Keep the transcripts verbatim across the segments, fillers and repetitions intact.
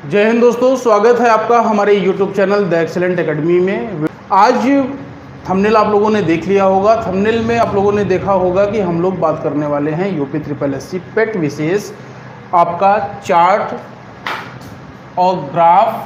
जय हिंद दोस्तों, स्वागत है आपका हमारे YouTube channel the excellent academy में। आज थंबनेल आप लोगों ने देख लिया होगा। थंबनेल में आप लोगों ने देखा होगा कि हम लोग बात करने वाले हैं UP triple S C PET विशेष आपका चार्ट और ग्राफ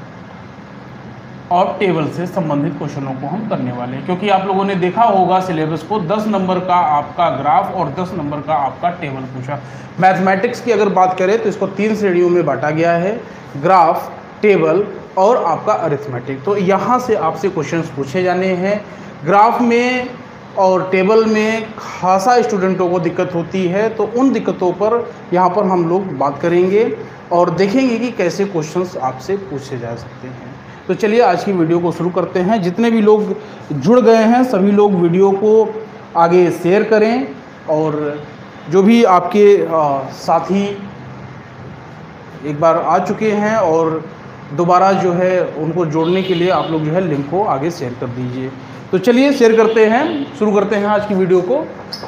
और टेबल से संबंधित क्वेश्चनों को हम करने वाले हैं, क्योंकि आप लोगों ने देखा होगा सिलेबस को दस नंबर का आपका ग्राफ और दस नंबर का आपका टेबल पूछा। मैथमेटिक्स की अगर बात करें तो इसको तीन श्रेणियों में बांटा गया है, ग्राफ, टेबल और आपका अरिथमेटिक। तो यहाँ से आपसे क्वेश्चंस पूछे जाने हैं। ग्राफ में और टेबल में खासा स्टूडेंटों को दिक्कत होती है, तो उन दिक्कतों पर यहाँ पर हम लोग बात करेंगे और देखेंगे कि कैसे क्वेश्चंस आपसे पूछे जा सकते हैं। तो चलिए आज की वीडियो को शुरू करते हैं। जितने भी लोग जुड़ गए हैं सभी लोग वीडियो को आगे शेयर करें, और जो भी आपके साथी एक बार आ चुके हैं और दोबारा जो है उनको जोड़ने के लिए आप लोग जो है लिंक को आगे शेयर कर दीजिए। तो चलिए शेयर करते हैं, शुरू करते हैं आज की वीडियो को।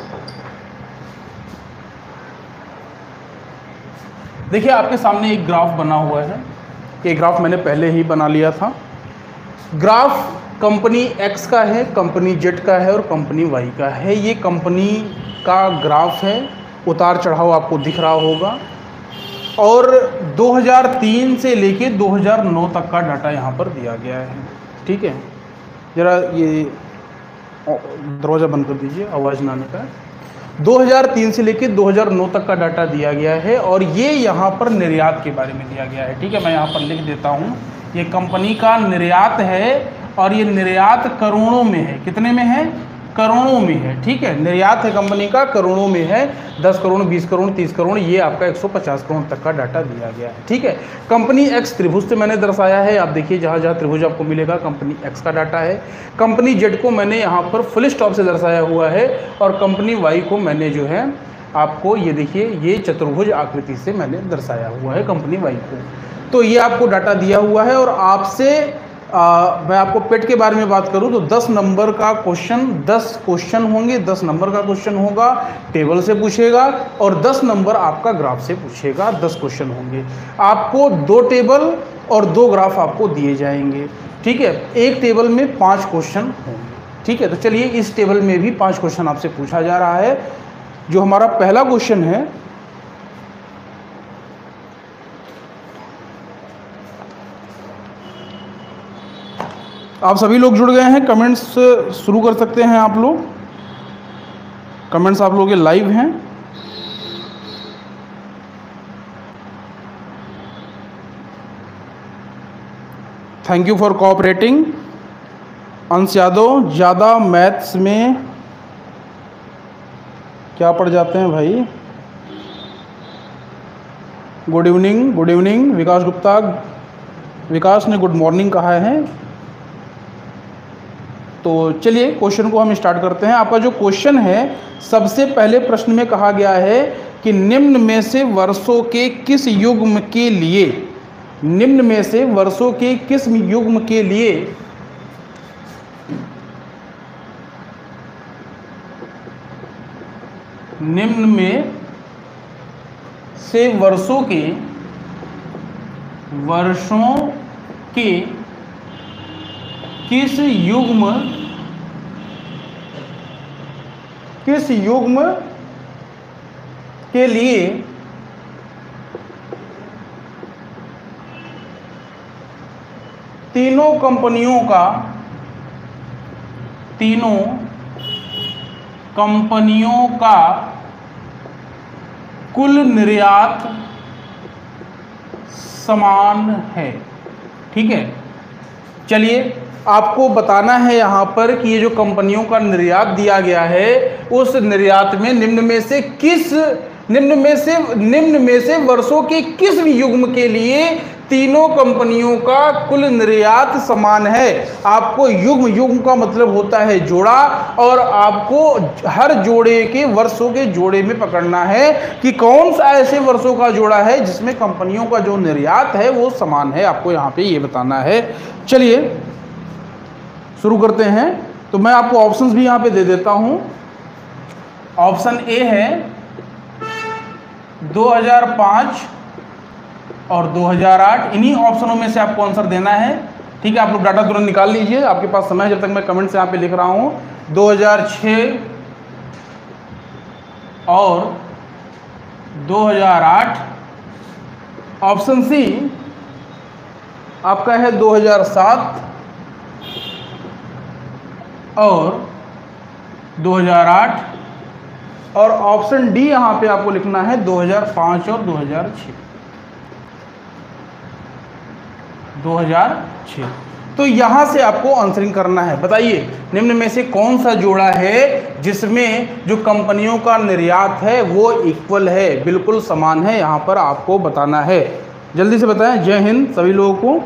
देखिए आपके सामने एक ग्राफ बना हुआ है। ये ग्राफ मैंने पहले ही बना लिया था। ग्राफ कंपनी एक्स का है, कंपनी जेड का है और कंपनी वाई का है। ये कंपनी का ग्राफ है, उतार चढ़ाव आपको दिख रहा होगा। और दो हज़ार तीन से लेके दो हज़ार नौ तक का डाटा यहाँ पर दिया गया है। ठीक है, ज़रा ये दरवाज़ा बंद कर दीजिए, आवाज़ ना आने का। दो हज़ार तीन से लेके दो हज़ार नौ तक का डाटा दिया गया है और ये यहाँ पर निर्यात के बारे में दिया गया है। ठीक है, मैं यहाँ पर लिख देता हूँ, ये कंपनी का निर्यात है और ये निर्यात करोड़ों में है। कितने में है? करोड़ों में है। ठीक है, निर्यात है कंपनी का, करोड़ों में है। दस करोड़, बीस करोड़, तीस करोड़, ये आपका एक सौ पचास करोड़ तक का डाटा दिया गया है। ठीक है, कंपनी एक्स त्रिभुज से मैंने दर्शाया है। आप देखिए जहाँ जहाँ त्रिभुज आपको मिलेगा कंपनी एक्स का डाटा है। कंपनी जेड को मैंने यहाँ पर फुल स्टॉप से दर्शाया हुआ है और कंपनी वाई को मैंने जो है आपको ये देखिए ये चतुर्भुज आकृति से मैंने दर्शाया हुआ है कंपनी वाई को। तो ये आपको डाटा दिया हुआ है और आपसे आ, मैं आपको पेट के बारे में बात करूं तो दस नंबर का क्वेश्चन, दस क्वेश्चन होंगे। दस नंबर का क्वेश्चन होगा, टेबल से पूछेगा, और दस नंबर आपका ग्राफ से पूछेगा। दस क्वेश्चन होंगे। आपको दो टेबल और दो ग्राफ आपको दिए जाएंगे। ठीक है, एक टेबल में पाँच क्वेश्चन होंगे। ठीक है, तो चलिए इस टेबल में भी पाँच क्वेश्चन आपसे पूछा जा रहा है। जो हमारा पहला क्वेश्चन है, आप सभी लोग जुड़ गए हैं, कमेंट्स शुरू कर सकते हैं आप लोग। कमेंट्स आप लोग के लाइव हैं। Thank you for cooperating. Ansh Yadav, ज़्यादा मैथ्स में क्या पढ़ जाते हैं भाई? Good evening, good evening. Vikas Gupta, Vikas ने गुड मॉर्निंग कहा है। तो चलिए क्वेश्चन को हम स्टार्ट करते हैं। आपका जो क्वेश्चन है, सबसे पहले प्रश्न में कहा गया है कि निम्न में से वर्षों के किस युग्म के लिए, निम्न में से वर्षों के किस युग्म के लिए निम्न में से वर्षों के वर्षों के किस युग्म किस युग्म के लिए तीनों कंपनियों का तीनों कंपनियों का कुल निर्यात समान है। ठीक है, चलिए आपको बताना है यहाँ पर कि ये जो कंपनियों का निर्यात दिया गया है, उस निर्यात में निम्न में से किस निम्न में से निम्न में से वर्षों के किस युग्म के लिए तीनों कंपनियों का कुल निर्यात समान है। आपको युग्म, युग्म का मतलब होता है जोड़ा, और आपको हर जोड़े के वर्षों के जोड़े में पकड़ना है कि कौन सा ऐसे वर्षों का जोड़ा है जिसमें कंपनियों का जो निर्यात है वो समान है। आपको यहाँ पे ये बताना है। चलिए शुरू करते हैं। तो मैं आपको ऑप्शंस भी यहाँ पे दे देता हूँ। ऑप्शन ए है दो हज़ार पाँच और दो हज़ार आठ। इन्हीं ऑप्शनों में से आपको आंसर देना है। ठीक है, आप लोग डाटा तुरंत निकाल लीजिए, आपके पास समय है जब तक मैं कमेंट से यहाँ पे लिख रहा हूँ। दो हज़ार छह और दो हज़ार आठ। ऑप्शन सी आपका है दो हज़ार सात और दो हज़ार आठ, और ऑप्शन डी यहाँ पे आपको लिखना है दो हज़ार पाँच और दो हज़ार छह। दो हज़ार छह। तो यहाँ से आपको आंसरिंग करना है। बताइए निम्न में से कौन सा जोड़ा है जिसमें जो कंपनियों का निर्यात है वो इक्वल है, बिल्कुल समान है, यहाँ पर आपको बताना है। जल्दी से बताएं। जय हिंद सभी लोगों को।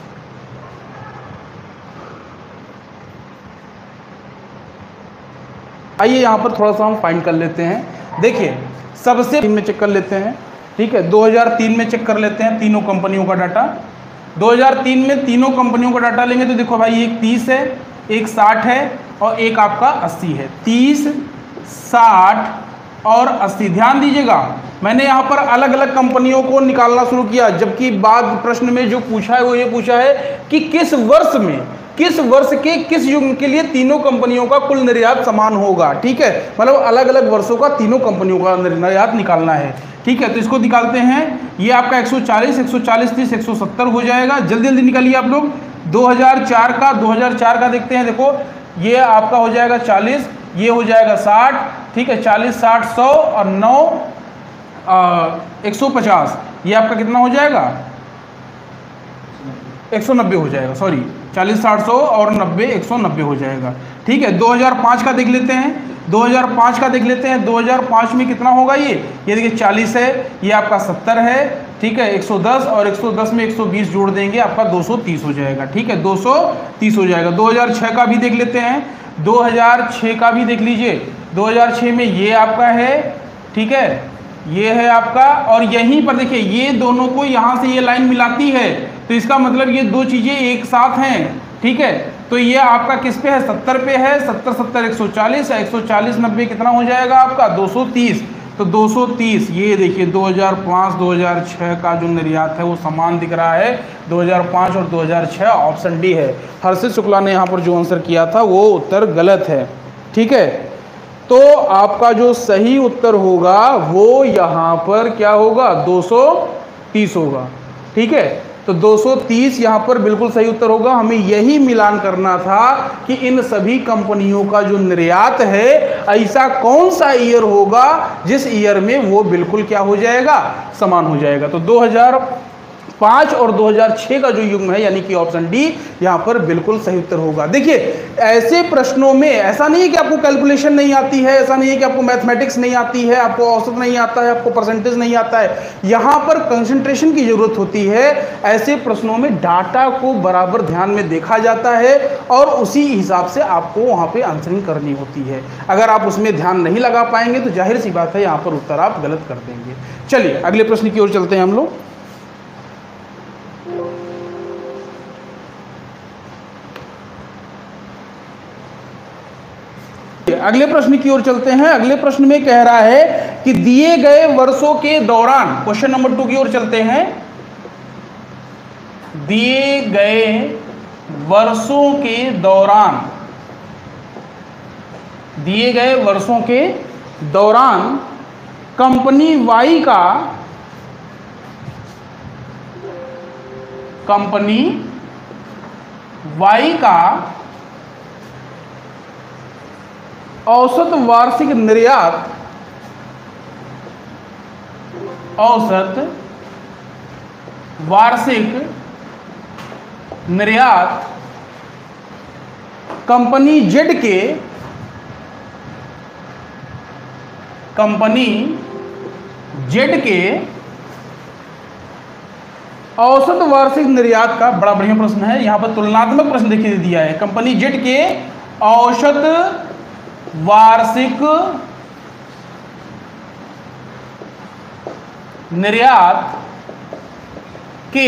आइए यहाँ पर थोड़ा सा हम फाइंड कर लेते हैं। देखिए सबसे तीन में चेक कर लेते हैं। ठीक है, दो हज़ार तीन में चेक कर लेते हैं तीनों कंपनियों का डाटा। दो हज़ार तीन में तीनों कंपनियों का डाटा लेंगे तो देखो भाई एक तीस है, एक साठ है और एक आपका अस्सी है। तीस, साठ और अस्सी। ध्यान दीजिएगा मैंने यहाँ पर अलग अलग कंपनियों को निकालना शुरू किया, जबकि बाद प्रश्न में जो पूछा है वो ये पूछा है कि किस वर्ष में, किस वर्ष के किस युग के लिए तीनों कंपनियों का कुल निर्यात समान होगा। ठीक है, मतलब अलग अलग वर्षों का तीनों कंपनियों का निर्यात निकालना है। ठीक है, तो इसको निकालते हैं। ये आपका एक सौ चालीस, एक सौ चालीस, तीस, एक सौ सत्तर हो जाएगा। जल्दी जल्दी निकालिए आप लोग। दो हज़ार चार का दो हज़ार चार का देखते हैं। देखो ये आपका हो जाएगा चालीस, ये हो जाएगा साठ। ठीक है, चालीस, साठ, सौ और नौ एक सौ पचास। ये आपका कितना हो जाएगा? एक सौ नब्बे हो जाएगा। सॉरी, चालीस, साठ, सौ और नब्बे, एक सौ नब्बे हो जाएगा। ठीक है, दो हज़ार पाँच का देख लेते हैं। दो हज़ार पाँच का देख लेते हैं। दो हज़ार पाँच में कितना होगा? ये ये देखिए चालीस है, ये आपका सत्तर है। ठीक है, एक सौ दस और एक सौ दस में एक सौ बीस जोड़ देंगे, आपका दो सौ तीस हो जाएगा। ठीक है, दो सौ तीस हो जाएगा। दो हज़ार छह का भी देख लेते हैं। दो हज़ार छह का भी देख लीजिए। दो हज़ार छह में ये आपका है। ठीक है, ये है आपका, और यहीं पर देखिए ये दोनों को यहाँ से ये लाइन मिलाती है, तो इसका मतलब ये दो चीज़ें एक साथ हैं। ठीक है, तो ये आपका किस पे है? सत्तर पे है। सत्तर, सत्तर, एक सौ चालीस, एक सौ चालीस, नब्बे कितना हो जाएगा आपका? दो सौ तीस। तो दो सौ तीस, ये देखिए दो हज़ार पाँच दो हज़ार छह का जो निर्यात है वो समान दिख रहा है। दो हज़ार पाँच और दो हज़ार छह ऑप्शन डी है। हर्षित शुक्ला ने यहाँ पर जो आंसर किया था वो उत्तर गलत है। ठीक है, तो आपका जो सही उत्तर होगा वो यहाँ पर क्या होगा? दो सौ तीस होगा। ठीक है, तो दो सौ तीस यहाँ पर बिल्कुल सही उत्तर होगा। हमें यही मिलान करना था कि इन सभी कंपनियों का जो निर्यात है ऐसा कौन सा ईयर होगा जिस ईयर में वो बिल्कुल क्या हो जाएगा? समान हो जाएगा। तो दो हज़ार पाँच और दो हज़ार छह का जो युग्म है यानी कि ऑप्शन डी यहाँ पर बिल्कुल सही उत्तर होगा। देखिए ऐसे प्रश्नों में ऐसा नहीं है कि आपको कैलकुलेशन नहीं आती है, ऐसा नहीं है कि आपको मैथमेटिक्स नहीं आती है, आपको औसत नहीं आता है, आपको परसेंटेज नहीं आता है। यहाँ पर कंसंट्रेशन की जरूरत होती है। ऐसे प्रश्नों में डाटा को बराबर ध्यान में देखा जाता है और उसी हिसाब से आपको वहाँ पे आंसरिंग करनी होती है। अगर आप उसमें ध्यान नहीं लगा पाएंगे तो जाहिर सी बात है यहाँ पर उत्तर आप गलत कर देंगे। चलिए अगले प्रश्न की ओर चलते हैं हम लोग। अगले प्रश्न की ओर चलते हैं। अगले प्रश्न में कह रहा है कि दिए गए वर्षों के दौरान, क्वेश्चन नंबर टू की ओर चलते हैं। दिए गए वर्षों के दौरान, दिए गए वर्षों के दौरान कंपनी वाई का, कंपनी वाई का औसत वार्षिक निर्यात, औसत वार्षिक निर्यात कंपनी जेड के, कंपनी जेड के औसत वार्षिक निर्यात का, बड़ा बढ़िया प्रश्न है। यहां पर तुलनात्मक प्रश्न देखिए दिया है। कंपनी जेड के औसत वार्षिक निर्यात के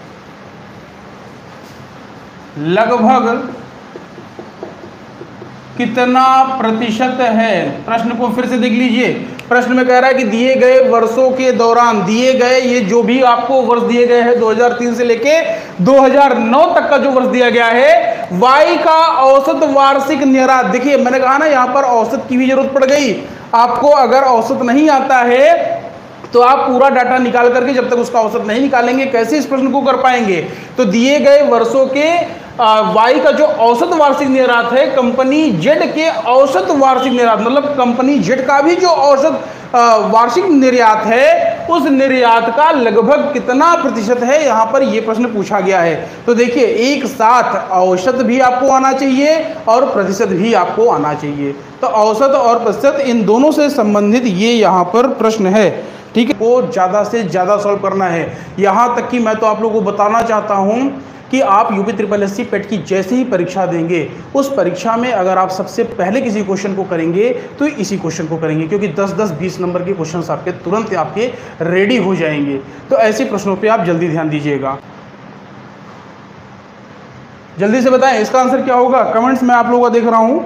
लगभग कितना प्रतिशत है। प्रश्न को फिर से देख लीजिए। प्रश्न में कह रहा है कि दिए गए वर्षों के दौरान, दिए गए ये जो भी आपको वर्ष दिए गए हैं दो हज़ार तीन से लेके दो हज़ार नौ तक का जो वर्ष दिया गया है, वाई का औसत वार्षिक निर्यात। देखिए मैंने कहा ना यहाँ पर औसत की भी जरूरत पड़ गई आपको। अगर औसत नहीं आता है तो आप पूरा डाटा निकाल करके जब तक उसका औसत नहीं निकालेंगे कैसे इस प्रश्न को कर पाएंगे। तो दिए गए वर्षों के वाई का जो औसत वार्षिक निर्यात है, कंपनी जेड के औसत वार्षिक निर्यात, मतलब कंपनी जेड का भी जो औसत वार्षिक निर्यात है, उस निर्यात का लगभग कितना प्रतिशत है, यहाँ पर यह प्रश्न पूछा गया है। तो देखिए एक साथ औसत भी आपको आना चाहिए और प्रतिशत भी आपको आना चाहिए। तो औसत और प्रतिशत इन दोनों से संबंधित ये यहाँ पर प्रश्न है, ठीक है। वो ज़्यादा से ज़्यादा सॉल्व करना है। यहाँ तक कि मैं तो आप लोगों को बताना चाहता हूँ कि आप UP triple S C PET की जैसे ही परीक्षा देंगे, उस परीक्षा में अगर आप सबसे पहले किसी क्वेश्चन को करेंगे तो इसी क्वेश्चन को करेंगे, क्योंकि दस दस बीस नंबर के क्वेश्चंस आपके तुरंत आपके रेडी हो जाएंगे। तो ऐसे प्रश्नों पे आप जल्दी ध्यान दीजिएगा। जल्दी से बताएं इसका आंसर क्या होगा। कमेंट्स में आप लोगों का देख रहा हूं।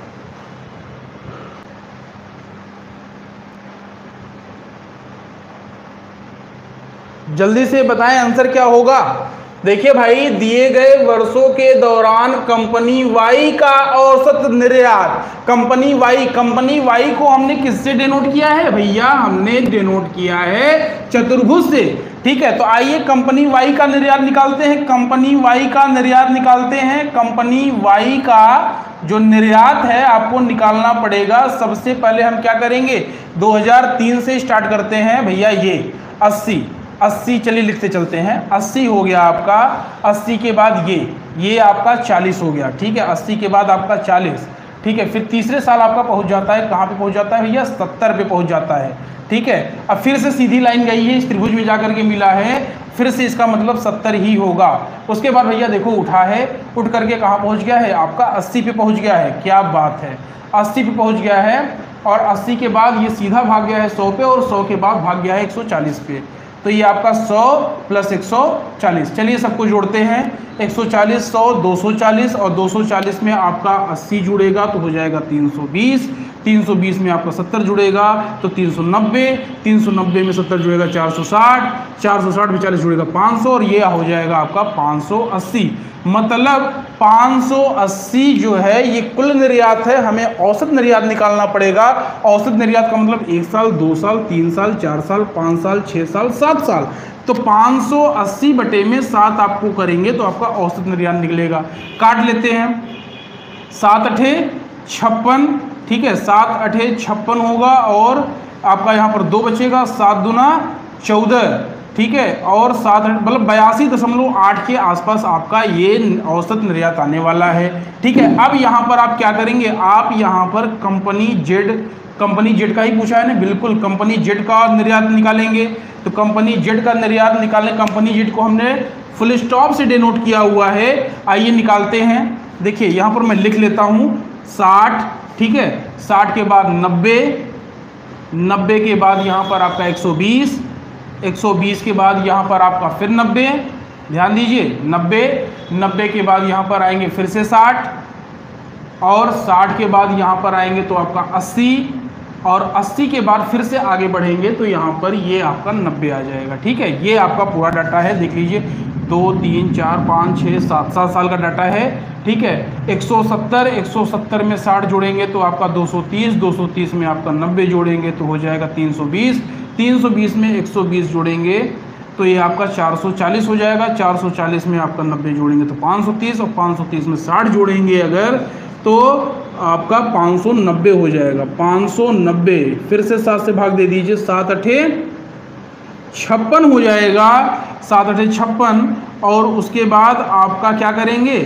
जल्दी से बताएं आंसर क्या होगा। देखिए भाई, दिए गए वर्षों के दौरान कंपनी वाई का औसत निर्यात, कंपनी वाई, कंपनी वाई को हमने किससे डिनोट किया है भैया, हमने डिनोट किया है चतुर्भुज से, ठीक है। तो आइए कंपनी वाई का निर्यात निकालते हैं, कंपनी वाई का निर्यात निकालते हैं। कंपनी वाई का जो निर्यात है आपको निकालना पड़ेगा। सबसे पहले हम क्या करेंगे, दो हज़ार तीन से स्टार्ट करते हैं भैया। ये अस्सी अस्सी चलिए लिखते चलते हैं। अस्सी हो गया आपका, अस्सी के बाद ये ये आपका चालीस हो गया, ठीक है। अस्सी के बाद आपका चालीस, ठीक है। फिर तीसरे साल आपका पहुंच जाता है, कहाँ पे पहुंच जाता है भैया, सत्तर पे पहुंच जाता है, ठीक है। अब फिर से सीधी लाइन गई है, इस त्रिभुज में जाकर के मिला है, फिर से इसका मतलब सत्तर ही होगा। उसके बाद भैया देखो उठा है, उठ करके कहाँ पहुँच गया है, आपका अस्सी पे पहुँच गया है। क्या बात है, अस्सी पे पहुँच गया है। और अस्सी के बाद ये सीधा भाग गया है सौ पे, और सौ के बाद भाग गया है एक सौ चालीस पे। तो ये आपका सौ प्लस एक सौ चालीस, चलिए सबको जोड़ते हैं। एक सौ चालीस, सौ, दो सौ चालीस, और दो सौ चालीस में आपका अस्सी जुड़ेगा तो हो जाएगा तीन सौ बीस। तीन सौ बीस में आपका सत्तर जुड़ेगा तो तीन सौ नब्बे। तीन सौ नब्बे में सत्तर जुड़ेगा चार सौ साठ। चार सौ साठ में चालीस जुड़ेगा पाँच सौ, और ये हो जाएगा आपका पाँच सौ अस्सी। मतलब पाँच सौ अस्सी जो है ये कुल निर्यात है। हमें औसत निर्यात निकालना पड़ेगा। औसत निर्यात का मतलब एक साल, दो साल, तीन साल, चार साल, पाँच साल, छः साल, सात साल। तो पाँच सौ अस्सी बटे में सात आपको करेंगे तो आपका औसत निर्यात निकलेगा। काट लेते हैं, सात अठे छप्पन, ठीक है। सात अठे छप्पन होगा, और आपका यहाँ पर दो बचेगा, सात दुना चौदह, ठीक है। और सात मतलब बयासी दशमलव आठ के आसपास आपका ये औसत निर्यात आने वाला है, ठीक है। अब यहाँ पर आप क्या करेंगे, आप यहाँ पर कंपनी जेड, कंपनी जेड का ही पूछा है ना, बिल्कुल कंपनी जेड का निर्यात निकालेंगे। तो कंपनी जेड का निर्यात निकालने, कंपनी जेड को हमने फुल स्टॉप से डिनोट किया हुआ है। आइए निकालते हैं। देखिए यहाँ पर मैं लिख लेता हूँ साठ, ठीक है। साठ के बाद नब्बे, नब्बे के बाद यहाँ पर आपका एक सौ बीस, एक सौ बीस के बाद यहाँ पर आपका फिर नब्बे, ध्यान दीजिए नब्बे, नब्बे के बाद यहाँ पर आएंगे फिर से साठ, और साठ के बाद यहाँ पर आएंगे तो आपका अस्सी, और अस्सी के बाद फिर से आगे बढ़ेंगे तो यहाँ पर ये आपका नब्बे आ जाएगा, ठीक है। ये आपका पूरा डाटा है, देख लीजिए, दो तीन चार पाँच छः सात सात साल का डाटा है, ठीक है। एक सौ सत्तर, एक सौ सत्तर में साठ जोड़ेंगे तो आपका दो सौ तीस, दो सौ तीस में आपका नब्बे जोड़ेंगे तो हो जाएगा तीन सौ बीस, तीन सौ बीस में एक सौ बीस जोड़ेंगे तो ये आपका चार सौ चालीस हो जाएगा, चार सौ चालीस में आपका नब्बे जोड़ेंगे तो पाँच सौ तीस, और पाँच सौ तीस में साठ जोड़ेंगे अगर तो आपका पाँच सौ नब्बे हो जाएगा। पाँच सौ नब्बे फिर से सात से भाग दे दीजिए, सात अठे छप्पन हो जाएगा, सात अठे छप्पन। और उसके बाद आपका क्या करेंगे,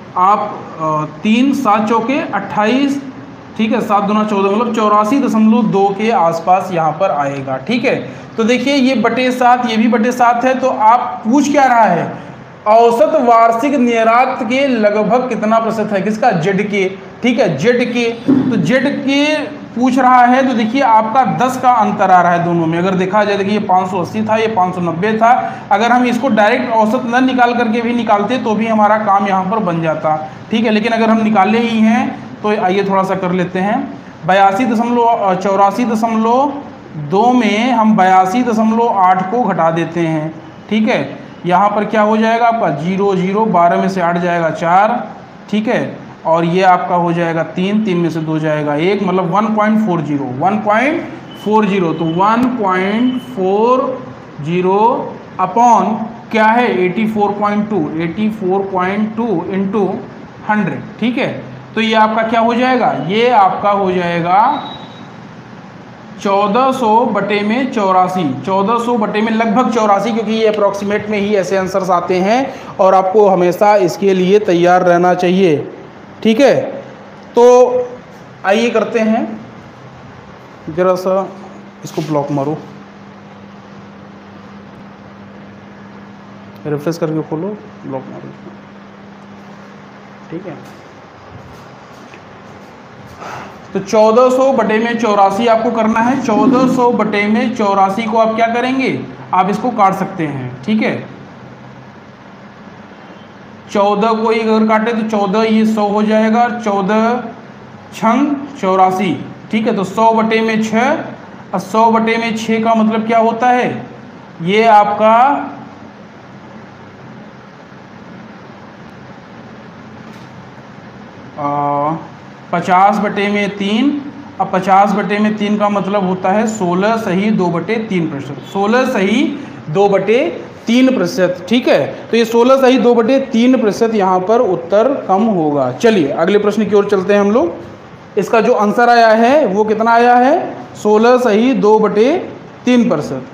आप तीन सात चौके अट्ठाईस, ठीक है। सात दुना चौदह, मतलब चौरासी दशमलव दो के आसपास यहाँ पर आएगा, ठीक है। तो देखिए ये बटे सात, ये भी बटे सात है। तो आप पूछ क्या रहा है, औसत वार्षिक निर्यात के लगभग कितना प्रतिशत है, किसका, जेड के, ठीक है, जेड के। तो जेड के पूछ रहा है। तो देखिए आपका दस का अंतर आ रहा है दोनों में। अगर देखा जाए, देखिए ये पाँच सौ अस्सी था, ये पाँच सौ नब्बे था। अगर हम इसको डायरेक्ट औसत न निकाल करके भी निकालते तो भी हमारा काम यहाँ पर बन जाता, ठीक है। लेकिन अगर हम निकाले ही हैं तो आइए थोड़ा सा कर लेते हैं। बयासी दशमलव चौरासी दशमलव दो में हम बयासी दशमलव आठ को घटा देते हैं, ठीक है। यहाँ पर क्या हो जाएगा आपका जीरो जीरो, बारह में से आठ जाएगा चार, ठीक है। और ये आपका हो जाएगा तीन, तीन में से दो जाएगा एक, मतलब one point four zero, one point four zero. तो one point four zero upon क्या है eighty four point two, eighty four point two into hundred, ठीक है। तो ये आपका क्या हो जाएगा, ये आपका हो जाएगा चौदह सौ बटे में चौरासी, चौदह सौ बटे में लगभग चौरासी, क्योंकि ये अप्रॉक्सीमेट में ही ऐसे आंसर्स आते हैं और आपको हमेशा इसके लिए तैयार रहना चाहिए, ठीक है। तो आइए करते हैं, जरा सा इसको ब्लॉक मारो, रिफ्रेश करके खोलो, ब्लॉक मारो, ठीक है। तो चौदह सौ बटे में चौरासी आपको करना है। चौदह सौ बटे में चौरासी को आप क्या करेंगे, आप इसको काट सकते हैं, ठीक है। चौदह को ही अगर काटे तो चौदह ये सौ हो जाएगा, चौदह छंग चौरासी, ठीक है। तो सौ बटे में छः, और सौ बटे में छः का मतलब क्या होता है, ये आपका आ, पचास बटे में तीन। अब पचास बटे में तीन का मतलब होता है सोलह सही दो बटे तीन प्रतिशत, सोलह सही दो बटे तीन प्रतिशत, ठीक है। तो ये सोलह सही दो बटे तीन प्रतिशत यहाँ पर उत्तर कम होगा। चलिए अगले प्रश्न की ओर चलते हैं हम लोग। इसका जो आंसर आया है वो कितना आया है, सोलह सही दो बटे तीन प्रतिशत।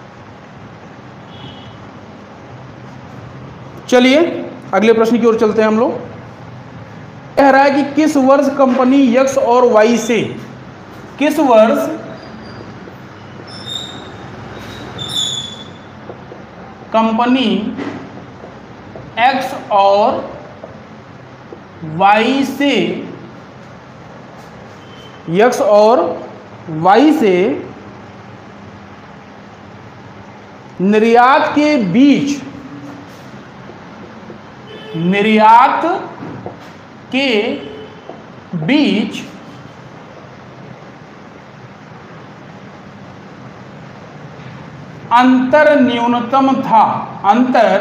चलिए अगले प्रश्न की ओर चलते हैं हम लोग। कह रहा है कि किस वर्ष कंपनी यक्स और वाई से, किस वर्ष कंपनी एक्स और वाई से, यक्स और वाई से निर्यात के बीच, निर्यात के बीच अंतर न्यूनतम था, अंतर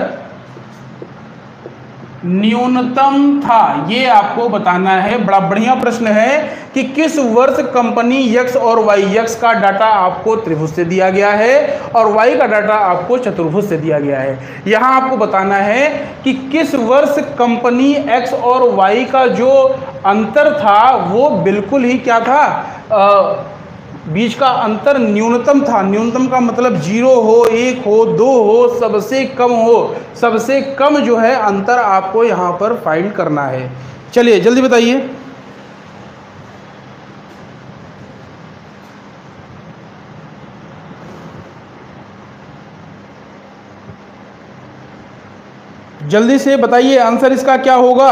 न्यूनतम था, ये आपको बताना है। बड़ा बढ़िया प्रश्न है कि किस वर्ष कंपनी यक्स और वाई, यक्स का डाटा आपको त्रिभुज से दिया गया है और वाई का डाटा आपको चतुर्भुज से दिया गया है। यहां आपको बताना है कि किस वर्ष कंपनी एक्स और वाई का जो अंतर था वो बिल्कुल ही क्या था, आ, बीच का अंतर न्यूनतम था। न्यूनतम का मतलब जीरो हो, एक हो, दो हो, सबसे कम हो, सबसे कम जो है अंतर आपको यहां पर फाइंड करना है। चलिए जल्दी बताइए। जल्दी से बताइए आंसर इसका क्या होगा।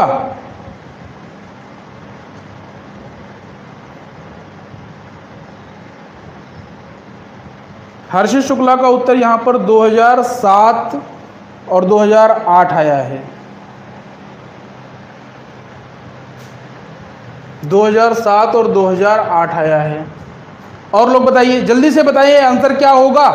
हर्षित शुक्ला का उत्तर यहां पर दो हज़ार सात और दो हज़ार आठ आया है। दो हज़ार सात और दो हज़ार आठ आया है। और लोग बताइए, जल्दी से बताइए आंसर क्या होगा।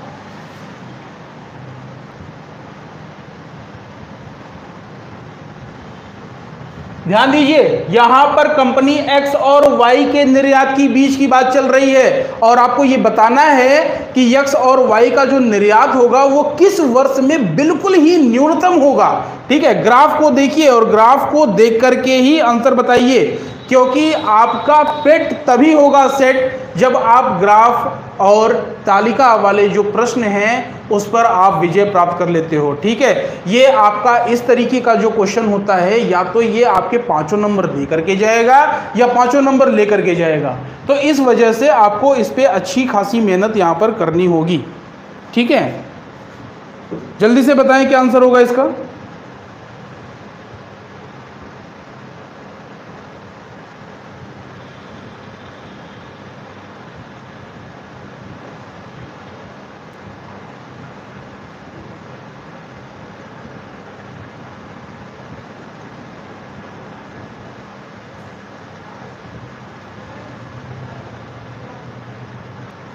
ध्यान दीजिए, यहां पर कंपनी एक्स और वाई के निर्यात की बीच की बात चल रही है और आपको यह बताना है कि एक्स और वाई का जो निर्यात होगा वो किस वर्ष में बिल्कुल ही न्यूनतम होगा। ठीक है, ग्राफ को देखिए और ग्राफ को देख करके ही आंसर बताइए, क्योंकि आपका पेट तभी होगा सेट जब आप ग्राफ और तालिका वाले जो प्रश्न हैं उस पर आप विजय प्राप्त कर लेते हो। ठीक है, ये आपका इस तरीके का जो क्वेश्चन होता है, या तो ये आपके पांचों नंबर दे करके जाएगा या पांचों नंबर ले करके जाएगा, तो इस वजह से आपको इस पे अच्छी खासी मेहनत यहां पर करनी होगी। ठीक है, जल्दी से बताएं क्या आंसर होगा इसका।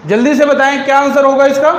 जल्दी से बताएं क्या आंसर होगा इसका।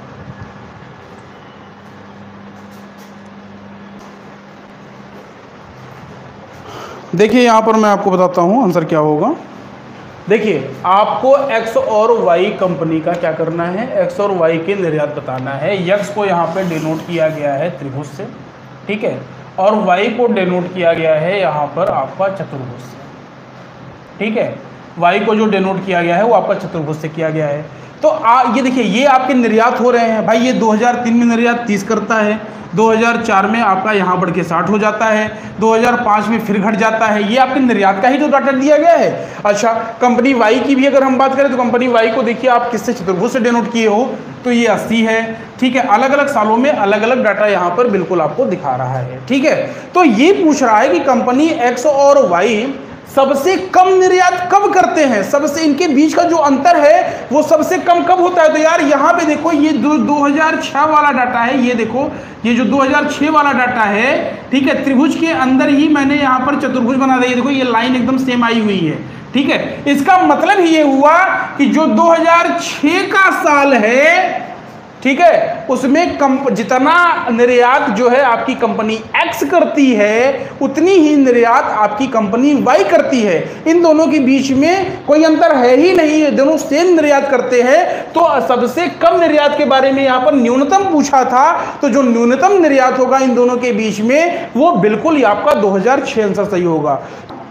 देखिए यहां पर मैं आपको बताता हूं आंसर क्या होगा। देखिए आपको एक्स और वाई कंपनी का क्या करना है, एक्स और वाई के निर्यात बताना है। एक्स को यहाँ पे डिनोट किया गया है त्रिभुज से, ठीक है, और वाई को डिनोट किया गया है यहाँ पर आपका चतुर्भुज से, ठीक है। वाई को जो डिनोट किया गया है वो आपका चतुर्भुज से किया गया है। तो आ, ये देखिए ये आपके निर्यात हो रहे हैं भाई। ये दो हज़ार तीन में निर्यात तीस करता है, दो हज़ार चार में आपका यहाँ बढ़ के साठ हो जाता है, दो हज़ार पाँच में फिर घट जाता है। ये आपके निर्यात का ही तो डाटा दिया गया है। अच्छा, कंपनी वाई की भी अगर हम बात करें तो कंपनी वाई को देखिए आप किससे, चतुर्भुज से डिनोट किए हो, तो ये अस्सी है, ठीक है। अलग अलग सालों में अलग अलग डाटा यहाँ पर बिल्कुल आपको दिखा रहा है, ठीक है। तो ये पूछ रहा है कि कंपनी एक्स और वाई सबसे कम निर्यात कब करते हैं, सबसे इनके बीच का जो अंतर है वो सबसे कम कब होता है। तो यार यहाँ पे देखो ये दो दो हजार छह वाला डाटा है, ये देखो ये जो दो हज़ार छह वाला डाटा है, ठीक है, त्रिभुज के अंदर ही मैंने यहाँ पर चतुर्भुज बना दिया। देखो ये लाइन एकदम सेम आई हुई है, ठीक है। इसका मतलब ये हुआ कि जो दो हज़ार छह का साल है, ठीक है, उसमें कंप जितना निर्यात जो है आपकी कंपनी एक्स करती है उतनी ही निर्यात आपकी कंपनी वाई करती है। इन दोनों के बीच में कोई अंतर है ही नहीं है, दोनों सेम निर्यात करते हैं। तो सबसे कम निर्यात के बारे में यहाँ पर न्यूनतम पूछा था, तो जो न्यूनतम निर्यात होगा इन दोनों के बीच में वो बिल्कुल ही आपका दो हज़ार छह आंसर सही होगा।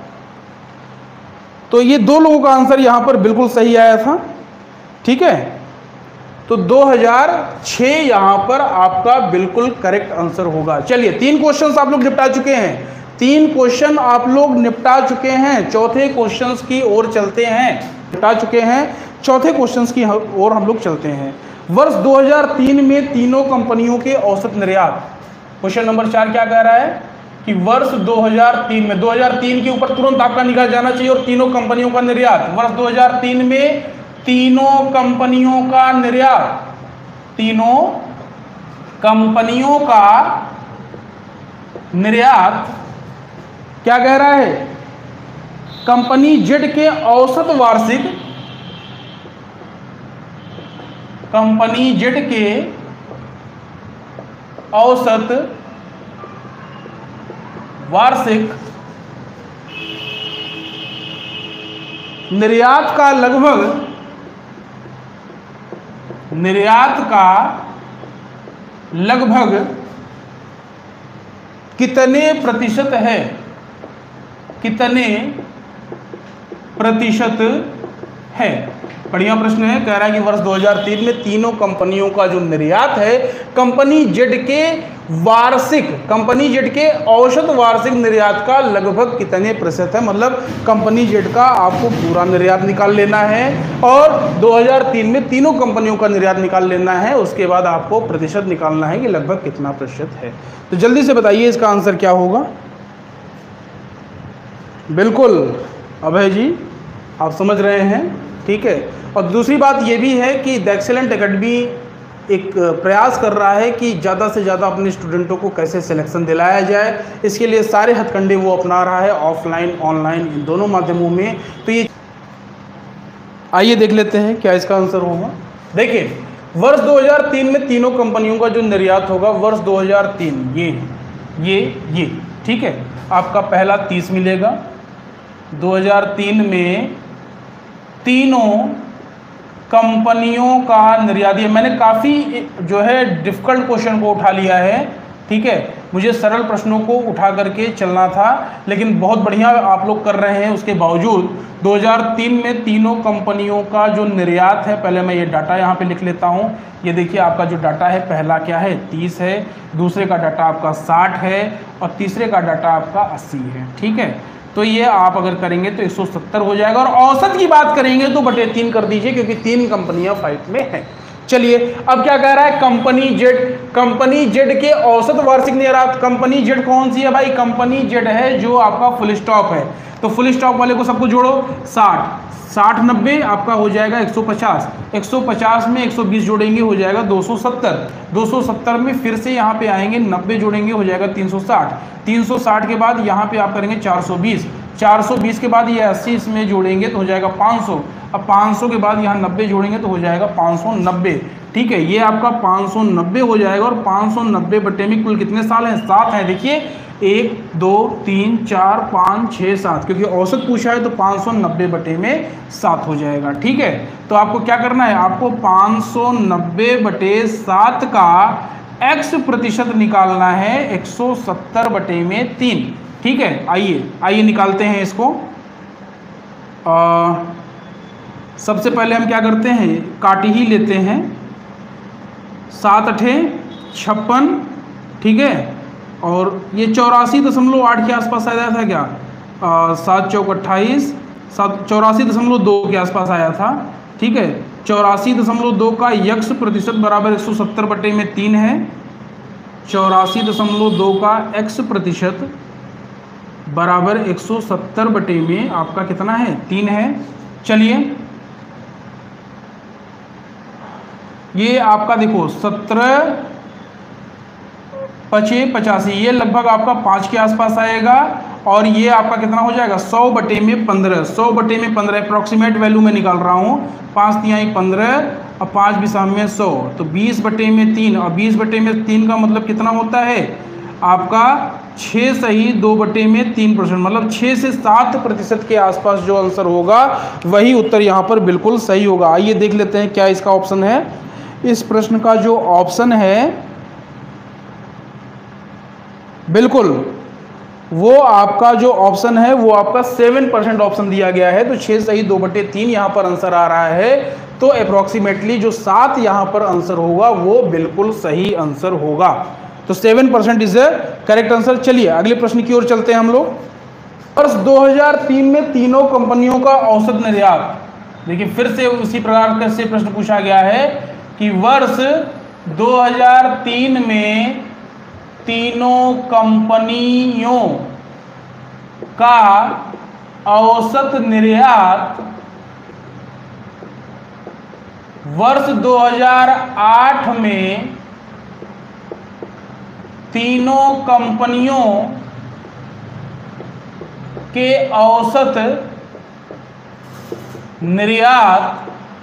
तो ये दो लोगों का आंसर यहाँ पर बिल्कुल सही आया था, ठीक है। तो दो हज़ार छह यहां पर आपका बिल्कुल करेक्ट आंसर होगा। चलिए तीन क्वेश्चंस आप लोग निपटा चुके हैं, तीन क्वेश्चन आप लोग निपटा चुके हैं। चौथे क्वेश्चंस की ओर चलते हैं, निपटा चुके हैं, चौथे क्वेश्चंस की ओर हम लोग चलते हैं। वर्ष दो हज़ार तीन में तीनों कंपनियों के औसत निर्यात, क्वेश्चन नंबर चार क्या कह रहा है कि वर्ष दो हज़ार तीन में, दो हज़ार तीन के ऊपर तुरंत आपका निगाह जाना चाहिए, और तीनों कंपनियों का निर्यात वर्ष दो हज़ार तीन में तीनों कंपनियों का निर्यात, तीनों कंपनियों का निर्यात क्या कह रहा है, कंपनी जेड के औसत वार्षिक, कंपनी जेड के औसत वार्षिक निर्यात का लगभग, निर्यात का लगभग कितने प्रतिशत है, कितने प्रतिशत है। बढ़िया प्रश्न है। कह रहा है कि वर्ष दो हज़ार तीन में तीनों कंपनियों का जो निर्यात है कंपनी जेड के वार्षिक, कंपनी जेड के औसत वार्षिक निर्यात का लगभग कितने प्रतिशत है। मतलब कंपनी जेड का आपको पूरा निर्यात निकाल लेना है और दो हज़ार तीन में तीनों कंपनियों का निर्यात निकाल लेना है, उसके बाद आपको प्रतिशत निकालना है कि लगभग कितना प्रतिशत है। तो जल्दी से बताइए इसका आंसर क्या होगा। बिल्कुल अभय जी आप समझ रहे हैं, ठीक है। और दूसरी बात ये भी है कि द एक्सीलेंट एकेडमी एक प्रयास कर रहा है कि ज़्यादा से ज़्यादा अपने स्टूडेंटों को कैसे सिलेक्शन दिलाया जाए, इसके लिए सारे हथकंडे वो अपना रहा है, ऑफलाइन ऑनलाइन इन दोनों माध्यमों में। तो ये आइए देख लेते हैं क्या इसका आंसर होगा। देखिए वर्ष दो हज़ार तीन में तीनों कंपनियों का जो निर्यात होगा, वर्ष दो हज़ार तीन ये ये ये ठीक है, आपका पहला तीस मिलेगा। दो हज़ार तीन में तीनों कंपनियों का निर्यात, मैंने काफ़ी जो है डिफ़िकल्ट क्वेश्चन को उठा लिया है, ठीक है। मुझे सरल प्रश्नों को उठा करके चलना था, लेकिन बहुत बढ़िया आप लोग कर रहे हैं। उसके बावजूद दो हज़ार तीन में तीनों कंपनियों का जो निर्यात है, पहले मैं ये डाटा यहाँ पे लिख लेता हूँ। ये देखिए आपका जो डाटा है पहला क्या है तीस है, दूसरे का डाटा आपका साठ है और तीसरे का डाटा आपका अस्सी है, ठीक है। तो ये आप अगर करेंगे तो एक सौ सत्तर हो जाएगा, और औसत की बात करेंगे तो बटे तीन कर दीजिए क्योंकि तीन कंपनियां फाइट में हैं। चलिए अब क्या कह रहा है, कंपनी जेड, कंपनी जेड के औसत वार्षिक निर्यात। कंपनी जेड कौन सी है भाई, कंपनी जेड है जो आपका फुल स्टॉप है। तो फुल स्टॉप वाले को सबको जोड़ो, साठ साठ नब्बे आपका हो जाएगा एक सौ पचास, एक सौ पचास में एक सौ बीस जोड़ेंगे हो जाएगा दो सौ सत्तर, दो सौ सत्तर में फिर से यहाँ पे आएंगे नब्बे जोड़ेंगे हो जाएगा तीन सौ साठ, तीन सौ साठ के बाद यहाँ पे आप करेंगे चार सौ बीस, चार सौ बीस के बाद ये अस्सी इसमें जोड़ेंगे तो हो जाएगा पाँच सौ। अब पाँच सौ के बाद यहाँ नब्बे जोड़ेंगे तो हो जाएगा पाँच सौ नब्बे। ठीक है, ये आपका पाँच सौ नब्बे हो जाएगा। और पाँच सौ नब्बे बटे में कुल कितने साल हैं? सात हैं। देखिए एक दो तीन चार पाँच छः सात, क्योंकि औसत पूछा है तो पाँच सौ नब्बे बटे में सात हो जाएगा। ठीक है, तो आपको क्या करना है? आपको पाँच सौ नब्बे बटे सात का x प्रतिशत निकालना है एक सौ सत्तर बटे में तीन। ठीक है, आइए आइए निकालते हैं इसको। आ, सबसे पहले हम क्या करते हैं? काटी ही लेते हैं। सात अठे छप्पन। ठीक है, और ये चौरासी दशमलव आठ के आसपास आया था क्या? सात चौक अट्ठाईस, सात चौरासी दशमलव दो के आसपास आया था। ठीक है, चौरासी दशमलव दो का यक्स प्रतिशत बराबर एक सौ सत्तर बटे में तीन है। चौरासी दशमलव दो का एक्स प्रतिशत बराबर एक सौ सत्तर बटे में आपका कितना है? तीन है। चलिए ये आपका देखो सत्रह पचे पचासी, ये लगभग आपका पाँच के आसपास आएगा। और ये आपका कितना हो जाएगा? सौ बटे में पंद्रह। सौ बटे में पंद्रह अप्रॉक्सीमेट वैल्यू में निकाल रहा हूँ। पाँच तिहाई पंद्रह और पाँच बिसा में सौ, तो बीस बटे में तीन। और बीस बटे में तीन का मतलब कितना होता है? आपका छः सही दो बटे में तीन परसेंट, मतलब छः से सात प्रतिशत के आसपास जो आंसर होगा वही उत्तर यहाँ पर बिल्कुल सही होगा। आइए देख लेते हैं क्या इसका ऑप्शन है। इस प्रश्न का जो ऑप्शन है बिल्कुल वो आपका जो ऑप्शन है वो आपका सेवन परसेंट ऑप्शन दिया गया है। तो छः सही दो बटे तीन यहाँ पर आंसर आ रहा है। तो अप्रॉक्सीमेटली जो सात यहाँ पर आंसर होगा वो बिल्कुल सही आंसर होगा। तो seven percent is the correct answer. चलिए अगले प्रश्न की ओर चलते हैं हम लोग। वर्ष दो हज़ार तीन में तीनों कंपनियों का औसत निर्यात, देखिए फिर से उसी प्रकार से प्रश्न पूछा गया है कि वर्ष दो हज़ार तीन में तीनों कंपनियों का औसत निर्यात वर्ष दो हज़ार आठ में तीनों कंपनियों के औसत निर्यात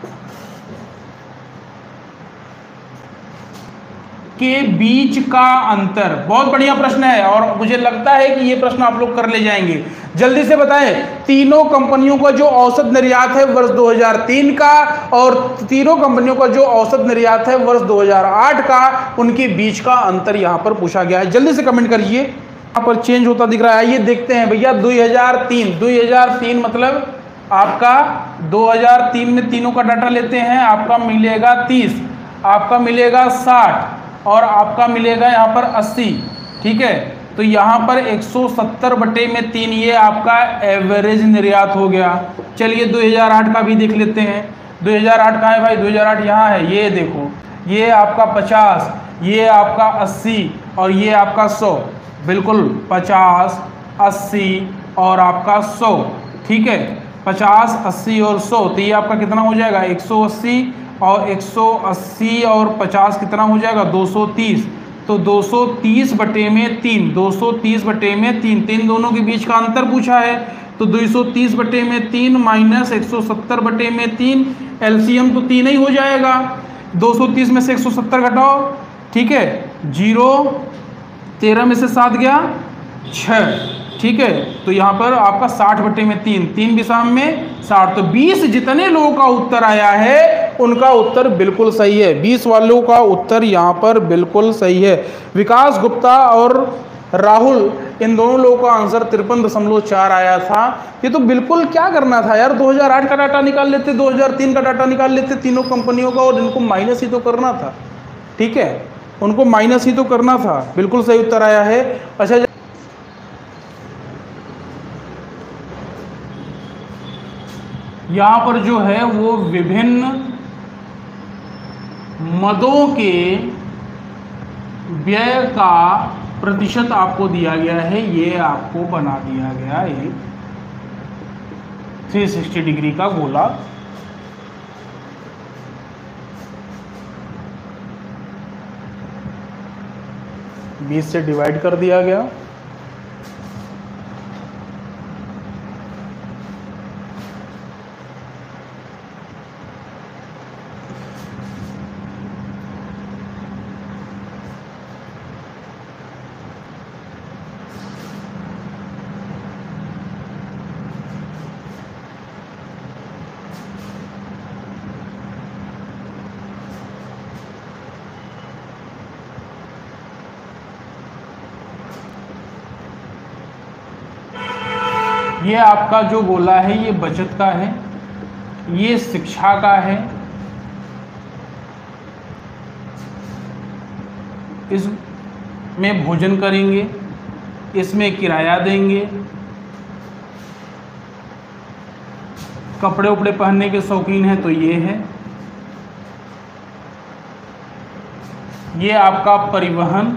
के बीच का अंतर। बहुत बढ़िया प्रश्न है और मुझे लगता है कि ये प्रश्न आप लोग कर ले जाएंगे। जल्दी से बताएं, तीनों कंपनियों का जो औसत निर्यात है वर्ष दो हज़ार तीन का और तीनों कंपनियों का जो औसत निर्यात है वर्ष दो हज़ार आठ का, उनके बीच का अंतर यहां पर पूछा गया है। जल्दी से कमेंट करिए। यहां पर चेंज होता दिख रहा है। आइए देखते हैं भैया। दो हज़ार तीन दो हज़ार तीन मतलब आपका दो हज़ार तीन में तीनों का डाटा लेते हैं, आपका मिलेगा तीस, आपका मिलेगा साठ और आपका मिलेगा यहाँ पर अस्सी। ठीक है, तो यहाँ पर एक सौ सत्तर बटे में तीन ये आपका एवरेज निर्यात हो गया। चलिए दो हज़ार आठ का भी देख लेते हैं। दो हज़ार आठ कहाँ है भाई? दो हज़ार आठ यहाँ है, ये देखो, ये आपका पचास, ये आपका अस्सी और ये आपका सौ। बिल्कुल पचास अस्सी और आपका सौ। ठीक है, पचास अस्सी और सौ, तो ये आपका कितना हो जाएगा? एक सौ अस्सी और एक सौ अस्सी और पचास कितना हो जाएगा? दो सौ तीस। तो दो सौ तीस बटे में तीन, दो सौ तीस बटे में तीन, तीन दोनों के बीच का अंतर पूछा है। तो दो सौ तीस बटे में तीन माइनस एक सौ सत्तर बटे में तीन, एलसीएम तो तीन ही हो जाएगा। दो सौ तीस में से एक सौ सत्तर घटाओ, ठीक है, जीरो, तेरह में से सात गया छः। ठीक है, तो यहाँ पर आपका साठ बटे में तीन, तीन विषम में साठ। तो बीस जितने लोगों का उत्तर आया है उनका उत्तर बिल्कुल सही है। बीस वालों का उत्तर यहाँ पर बिल्कुल सही है। विकास गुप्ता और राहुल, इन दोनों लोगों का आंसर तिरपन दशमलव चार आया था। ये तो बिल्कुल क्या करना था यार, दो हज़ार आठ का डाटा निकाल लेते, दो हज़ार तीन का डाटा निकाल लेते तीनों कंपनियों का, और इनको माइनस ही तो करना था। ठीक है, उनको माइनस ही तो करना था। बिल्कुल सही उत्तर आया है। अच्छा, यहाँ पर जो है वो विभिन्न मदों के व्यय का प्रतिशत आपको दिया गया है। ये आपको बना दिया गया एक तीन सौ साठ डिग्री का गोला। बीस से डिवाइड कर दिया गया। ये आपका जो गोला है ये बचत का है, ये शिक्षा का है, इसमें भोजन करेंगे, इसमें किराया देंगे, कपड़े उपड़े पहनने के शौकीन हैं तो ये है, ये आपका परिवहन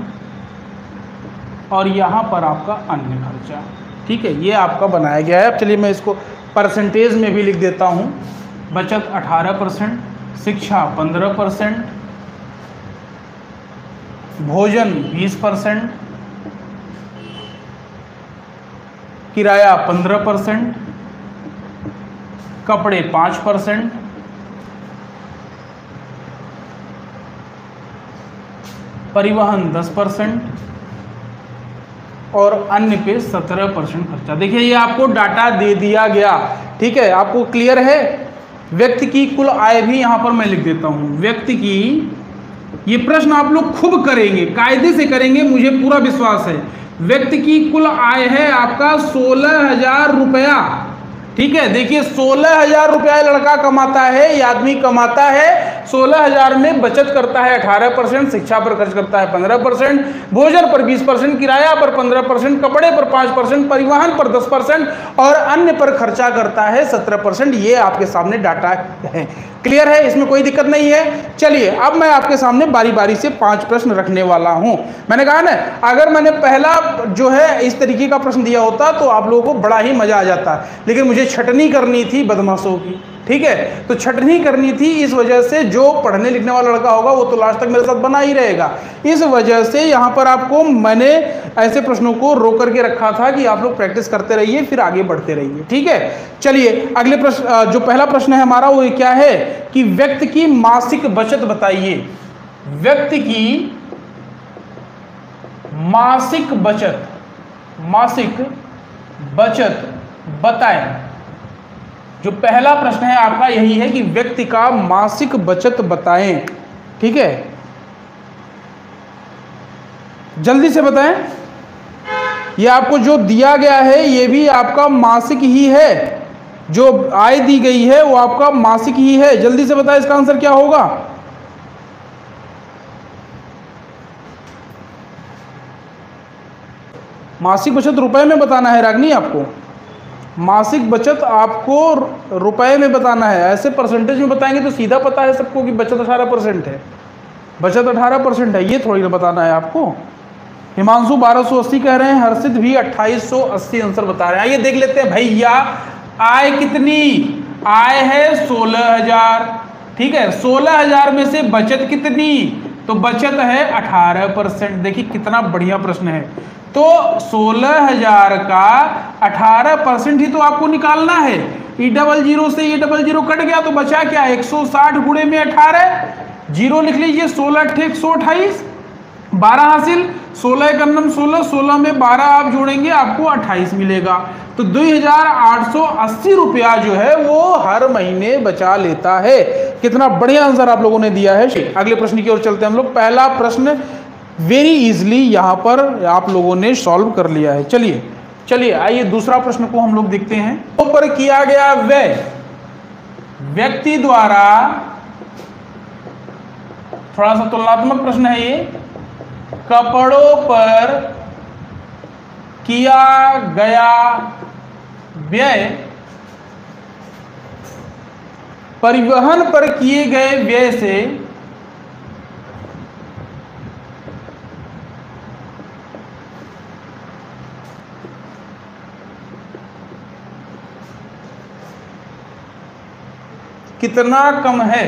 और यहाँ पर आपका अन्य खर्चा। ठीक है, ये आपका बनाया गया है। अब चलिए मैं इसको परसेंटेज में भी लिख देता हूँ। बचत अठारह परसेंट, शिक्षा पंद्रह परसेंट, भोजन बीस परसेंट, किराया पंद्रह परसेंट, कपड़े पाँच परसेंट, परिवहन दस परसेंट और अन्य पे सत्रह परसेंट खर्चा। देखिए ये आपको डाटा दे दिया गया। ठीक है, आपको क्लियर है। व्यक्ति की कुल आय भी यहां पर मैं लिख देता हूं। व्यक्ति की, ये प्रश्न आप लोग खूब करेंगे, कायदे से करेंगे, मुझे पूरा विश्वास है। व्यक्ति की कुल आय है आपका सोलह हजार रुपया। ठीक है, देखिए सोलह हजार रुपया लड़का कमाता है, ये आदमी कमाता है। सोलह हजार में बचत करता है अठारह परसेंट, शिक्षा पर खर्च करता है पंद्रह परसेंट, भोजन पर बीस परसेंट, किराया पर पंद्रह परसेंट, कपड़े पर पाँच परसेंट, परिवहन पर दस परसेंट और अन्य पर खर्चा करता है सत्रह परसेंट। ये आपके सामने डाटा है। क्लियर है, इसमें कोई दिक्कत नहीं है। चलिए अब मैं आपके सामने बारी बारी से पांच प्रश्न रखने वाला हूं। मैंने कहा ना, अगर मैंने पहला जो है इस तरीके का प्रश्न दिया होता तो आप लोगों को बड़ा ही मजा आ जाता, लेकिन मुझे छटनी करनी थी बदमाशों की। ठीक है, तो छटनी करनी थी, इस वजह से जो पढ़ने लिखने वाला लड़का होगा वो तो लास्ट तक मेरे साथ बना ही रहेगा। इस वजह से यहाँ पर आपको मैंने ऐसे प्रश्नों को रोक करके रखा था कि आप लोग प्रैक्टिस करते रहिए, फिर आगे बढ़ते रहिए। ठीक है, चलिए अगले प्रश्न, जो पहला प्रश्न है हमारा वो क्या है कि व्यक्ति की मासिक बचत बताइए। व्यक्ति की मासिक बचत, मासिक बचत बताएं। जो पहला प्रश्न है आपका यही है कि व्यक्ति का मासिक बचत बताएं। ठीक है, जल्दी से बताएं। ये आपको जो दिया गया है ये भी आपका मासिक ही है, जो आय दी गई है वो आपका मासिक ही है। जल्दी से बताएं इसका आंसर क्या होगा। मासिक बचत रुपए में बताना है रागनी, आपको मासिक बचत आपको रुपए में बताना है। ऐसे परसेंटेज में बताएंगे तो सीधा पता है सबको कि बचत अठारह परसेंट है, बचत अठारह परसेंट है, ये थोड़ी ना बताना है आपको। हिमांशु बारह सौ अस्सी कह रहे हैं, हर्षित भी अट्ठाईस सौ अस्सी आंसर बता रहे हैं। ये देख लेते हैं भैया, आय कितनी, आय है सोलह हजार। ठीक है, सोलह हजार में से बचत कितनी, तो बचत है अठारह परसेंट। देखिए कितना बढ़िया प्रश्न है। तो सोलह हजार का अठारह परसेंट ही तो आपको निकालना है। ई डबल जीरो से ये डबल जीरो कट गया तो बचा क्या, एक सौ साठ गुणे में अठारह, जीरो लिख लीजिए, सोलह अट्ठे एक सौ अट्ठाईस, बारह हासिल, सोलह का नम सोलह, सोलह में बारह आप जोड़ेंगे आपको अट्ठाईस मिलेगा। तो दो हजार आठ सौ अस्सी रुपया जो है वो हर महीने बचा लेता है। कितना बढ़िया आंसर आप लोगों ने दिया है। अगले प्रश्न की ओर चलते हैं हम लोग। पहला प्रश्न वेरी इजली यहाँ पर आप लोगों ने सॉल्व कर लिया है। चलिए चलिए आइए दूसरा प्रश्न को हम लोग देखते हैं। ऊपर किया गया व्यय व्यक्ति द्वारा, थोड़ा सा तुलनात्मक प्रश्न है ये, कपड़ों पर किया गया व्यय परिवहन पर किए गए व्यय से कितना कम है,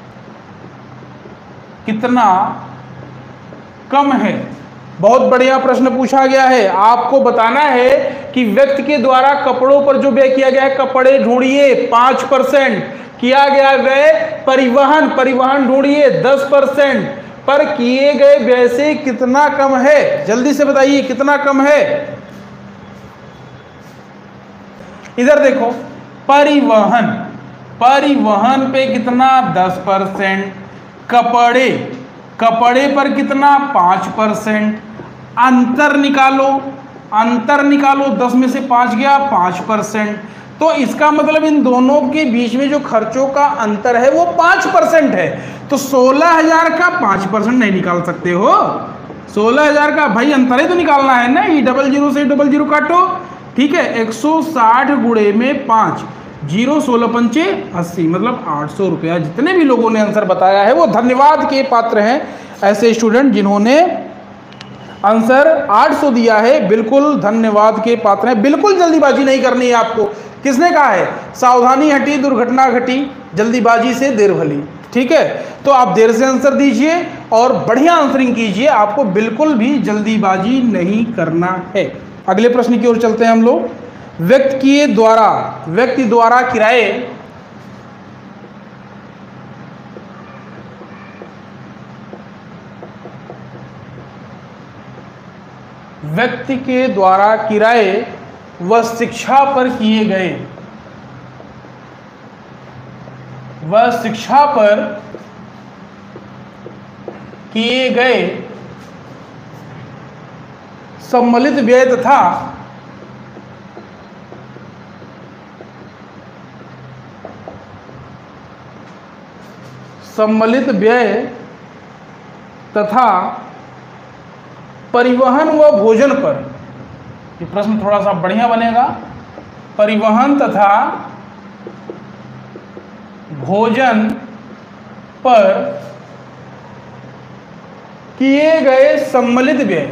कितना कम है। बहुत बढ़िया प्रश्न पूछा गया है। आपको बताना है कि व्यक्ति के द्वारा कपड़ों पर जो व्यय किया गया है, कपड़े ढूंढिए पाँच परसेंट, किया गया व्यय परिवहन परिवहन ढूंढिए दस परसेंट, पर किए गए व्यय से कितना कम है। जल्दी से बताइए कितना कम है। इधर देखो, परिवहन परिवहन पे कितना दस परसेंट, कपड़े कपड़े पर कितना पाँच परसेंट। अंतर निकालो, अंतर निकालो, दस में से पाँच गया पाँच परसेंट। तो इसका मतलब इन दोनों के बीच में जो खर्चों का अंतर है वो पाँच परसेंट है। तो सोलह हजार का पाँच परसेंट नहीं निकाल सकते हो, सोलह हजार का भाई अंतर ही तो निकालना है ना। ये डबल जीरो से डबल जीरो काटो, ठीक है, एक सौ साठ गुणे में पाँच, जीरो सोलह पंचे अस्सी, मतलब आठ सौ रुपया। जितने भी लोगों ने आंसर बताया है वो धन्यवाद के पात्र हैं, ऐसे स्टूडेंट जिन्होंने आंसर आठ सौ दिया है, बिल्कुल धन्यवाद के पात्र हैं। बिल्कुल जल्दीबाजी नहीं करनी है आपको। किसने कहा है? सावधानी हटी दुर्घटना घटी, जल्दीबाजी से देर भली। ठीक है, तो आप देर से आंसर दीजिए और बढ़िया आंसरिंग कीजिए, आपको बिल्कुल भी जल्दीबाजी नहीं करना है। अगले प्रश्न की ओर चलते हैं हम लोग। व्यक्ति के द्वारा व्यक्ति द्वारा किराए व्यक्ति के द्वारा किराए व शिक्षा पर किए गए व शिक्षा पर किए गए सम्मिलित व्यय तथा सम्मिलित व्यय तथा परिवहन व भोजन पर, ये प्रश्न थोड़ा सा बढ़िया बनेगा, परिवहन तथा भोजन पर किए गए सम्मिलित व्यय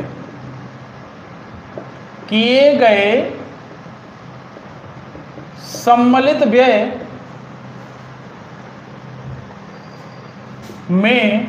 किए गए सम्मिलित व्यय में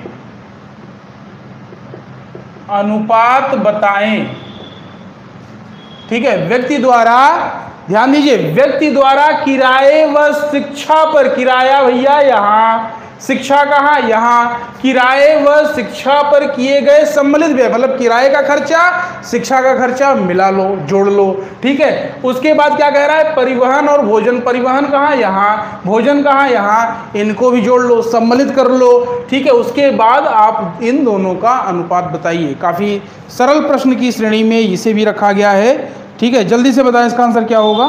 अनुपात बताएं। ठीक है, व्यक्ति द्वारा, ध्यान दीजिए, व्यक्ति द्वारा किराए व शिक्षा पर, किराया भैया यहाँ, शिक्षा कहाँ? यहाँ। किराए व शिक्षा पर किए गए सम्मिलित व्यय, मतलब किराए का खर्चा शिक्षा का खर्चा मिला लो, जोड़ लो। ठीक है, उसके बाद क्या कह रहा है? परिवहन और भोजन। परिवहन कहाँ? यहाँ। भोजन कहाँ? यहाँ। इनको भी जोड़ लो, सम्मिलित कर लो। ठीक है, उसके बाद आप इन दोनों का अनुपात बताइए। काफ़ी सरल प्रश्न की श्रेणी में इसे भी रखा गया है। ठीक है, जल्दी से बताएं इसका आंसर क्या होगा।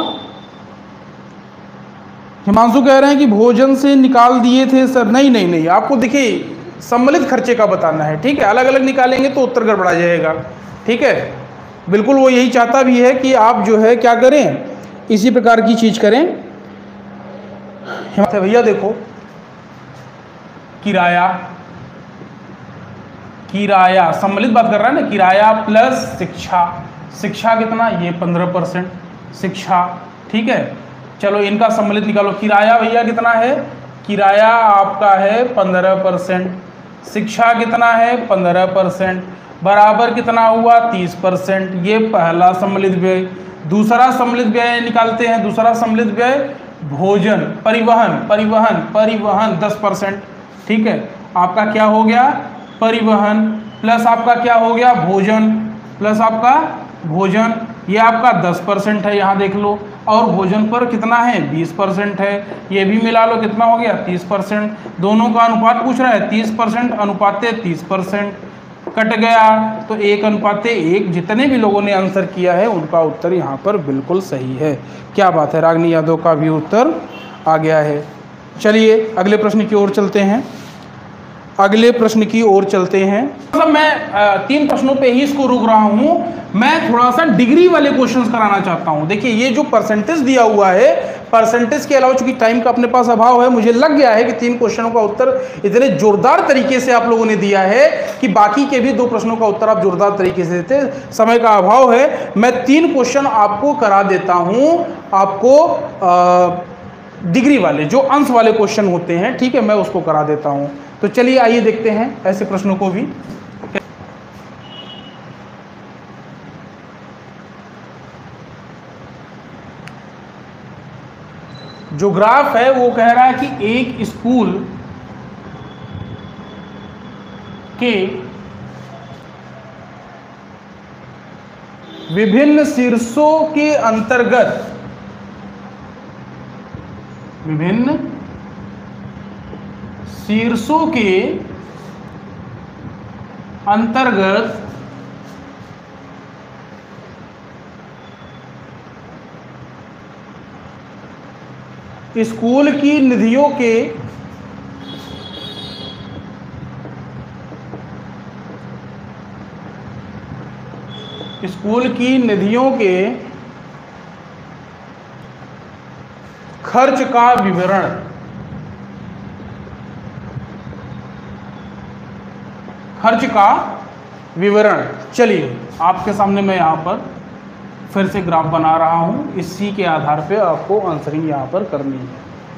हिमांशु कह रहे हैं कि भोजन से निकाल दिए थे सर। नहीं नहीं नहीं, आपको देखिए सम्मिलित खर्चे का बताना है। ठीक है, अलग अलग निकालेंगे तो उत्तर गड़बड़ा जाएगा। ठीक है, बिल्कुल वो यही चाहता भी है कि आप जो है क्या करें, इसी प्रकार की चीज करें। भैया देखो, किराया किराया सम्मिलित बात कर रहा है ना, किराया प्लस शिक्षा। शिक्षा कितना? ये पंद्रह परसेंट शिक्षा। ठीक है, चलो इनका सम्मिलित निकालो। किराया भैया कितना है? किराया आपका है पंद्रह परसेंट। शिक्षा कितना है? पंद्रह परसेंट। बराबर कितना हुआ? तीस परसेंट। ये पहला सम्मिलित व्यय। दूसरा सम्मिलित व्यय निकालते हैं। दूसरा सम्मिलित व्यय भोजन, परिवहन परिवहन परिवहन दस परसेंट। ठीक है, आपका क्या हो गया? परिवहन प्लस आपका क्या हो गया? भोजन प्लस आपका भोजन, ये आपका दस परसेंट है, यहाँ देख लो। और भोजन पर कितना है? बीस परसेंट है। ये भी मिला लो, कितना हो गया? तीस परसेंट। दोनों का अनुपात पूछ रहा है, तीस परसेंट अनुपाते तीस परसेंट। कट गया तो एक अनुपाते एक। जितने भी लोगों ने आंसर किया है उनका उत्तर यहाँ पर बिल्कुल सही है। क्या बात है, रागनी यादव का भी उत्तर आ गया है। चलिए अगले प्रश्न की ओर चलते हैं। अगले प्रश्न की ओर चलते हैं। मतलब मैं तीन प्रश्नों पे ही इसको रोक रहा हूँ। मैं थोड़ा सा डिग्री वाले क्वेश्चंस कराना चाहता हूँ। देखिए ये जो परसेंटेज दिया हुआ है, परसेंटेज के अलावा चूंकि टाइम का अपने पास अभाव है, मुझे लग गया है कि तीन क्वेश्चनों का उत्तर इतने जोरदार तरीके से आप लोगों ने दिया है कि बाकी के भी दो प्रश्नों का उत्तर आप जोरदार तरीके से देते। समय का अभाव है, मैं तीन क्वेश्चन आपको करा देता हूँ। आपको आ, डिग्री वाले जो अंश वाले क्वेश्चन होते हैं, ठीक है, मैं उसको करा देता हूँ। तो चलिए आइए देखते हैं ऐसे प्रश्नों को भी। जो ग्राफ है वो कह रहा है कि एक स्कूल के विभिन्न शीर्षों के अंतर्गत विभिन्न शीर्षों के अंतर्गत स्कूल की निधियों के स्कूल की निधियों के खर्च का विवरण खर्च का विवरण चलिए आपके सामने मैं यहाँ पर फिर से ग्राफ बना रहा हूँ। इसी के आधार पे आपको आंसरिंग यहाँ पर करनी है।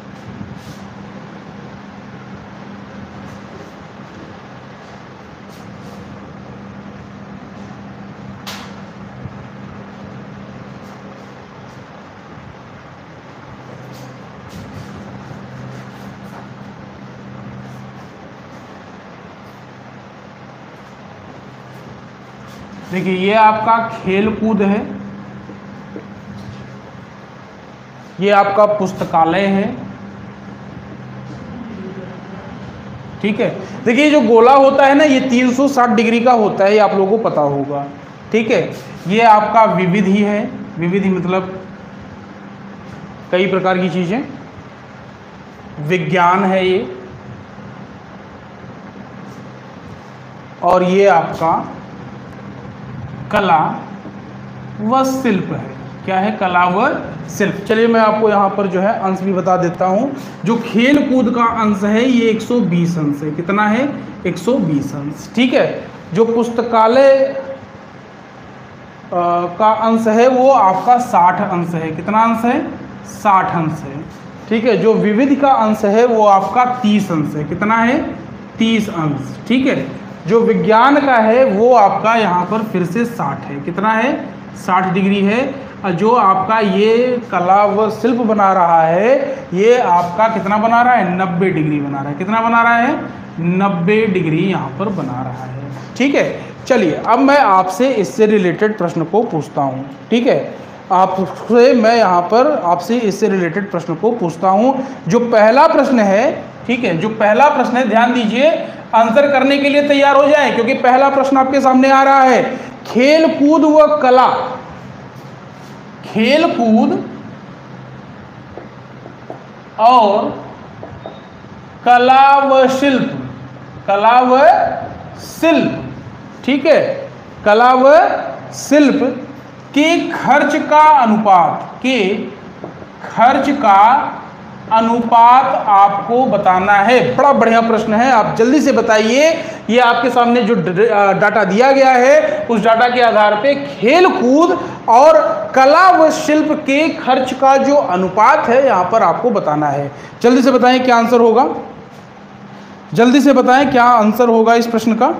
देखिए ये आपका खेल कूद है, ये आपका पुस्तकालय है, ठीक है। देखिए जो गोला होता है ना ये तीन सौ साठ डिग्री का होता है, ये आप लोगों को पता होगा, ठीक है। ये आपका विविधि है, विविधि मतलब कई प्रकार की चीजें, विज्ञान है ये, और ये आपका कला व शिल्प है। क्या है? कला व शिल्प। चलिए मैं आपको यहाँ पर जो है अंश भी बता देता हूँ। जो खेल कूद का अंश है ये एक सौ बीस अंश है। कितना है? एक सौ बीस अंश, ठीक है। जो पुस्तकालय का अंश है वो आपका साठ अंश है। कितना अंश है? साठ अंश है, ठीक है। जो विविध का अंश है वो आपका तीस अंश है। कितना है? तीस अंश, ठीक है। जो विज्ञान का है वो आपका यहाँ पर फिर से साठ है। कितना है? साठ डिग्री है। और जो आपका ये कला व शिल्प बना रहा है ये आपका कितना बना रहा है? नब्बे डिग्री बना रहा है। कितना बना रहा है? नब्बे डिग्री यहाँ पर बना रहा है, ठीक है। चलिए अब मैं आपसे इससे रिलेटेड प्रश्न को पूछता हूँ, ठीक है। आपसे मैं यहाँ पर आपसे इससे रिलेटेड प्रश्न को पूछता हूँ। जो पहला प्रश्न है, ठीक है, जो पहला प्रश्न है ध्यान दीजिए, आंसर करने के लिए तैयार हो जाएं क्योंकि पहला प्रश्न आपके सामने आ रहा है। खेल कूद व कला, खेल कूद और कला व शिल्प, कला व शिल्प, ठीक है, कला व शिल्प के खर्च का अनुपात, के खर्च का अनुपात आपको बताना है। बड़ा बढ़िया प्रश्न है, आप जल्दी से बताइए। ये आपके सामने जो डाटा दिया गया है उस डाटा के आधार पे खेल कूद और कला व शिल्प के खर्च का जो अनुपात है यहां पर आपको बताना है। जल्दी से बताएं क्या आंसर होगा, जल्दी से बताएं क्या आंसर होगा इस प्रश्न का।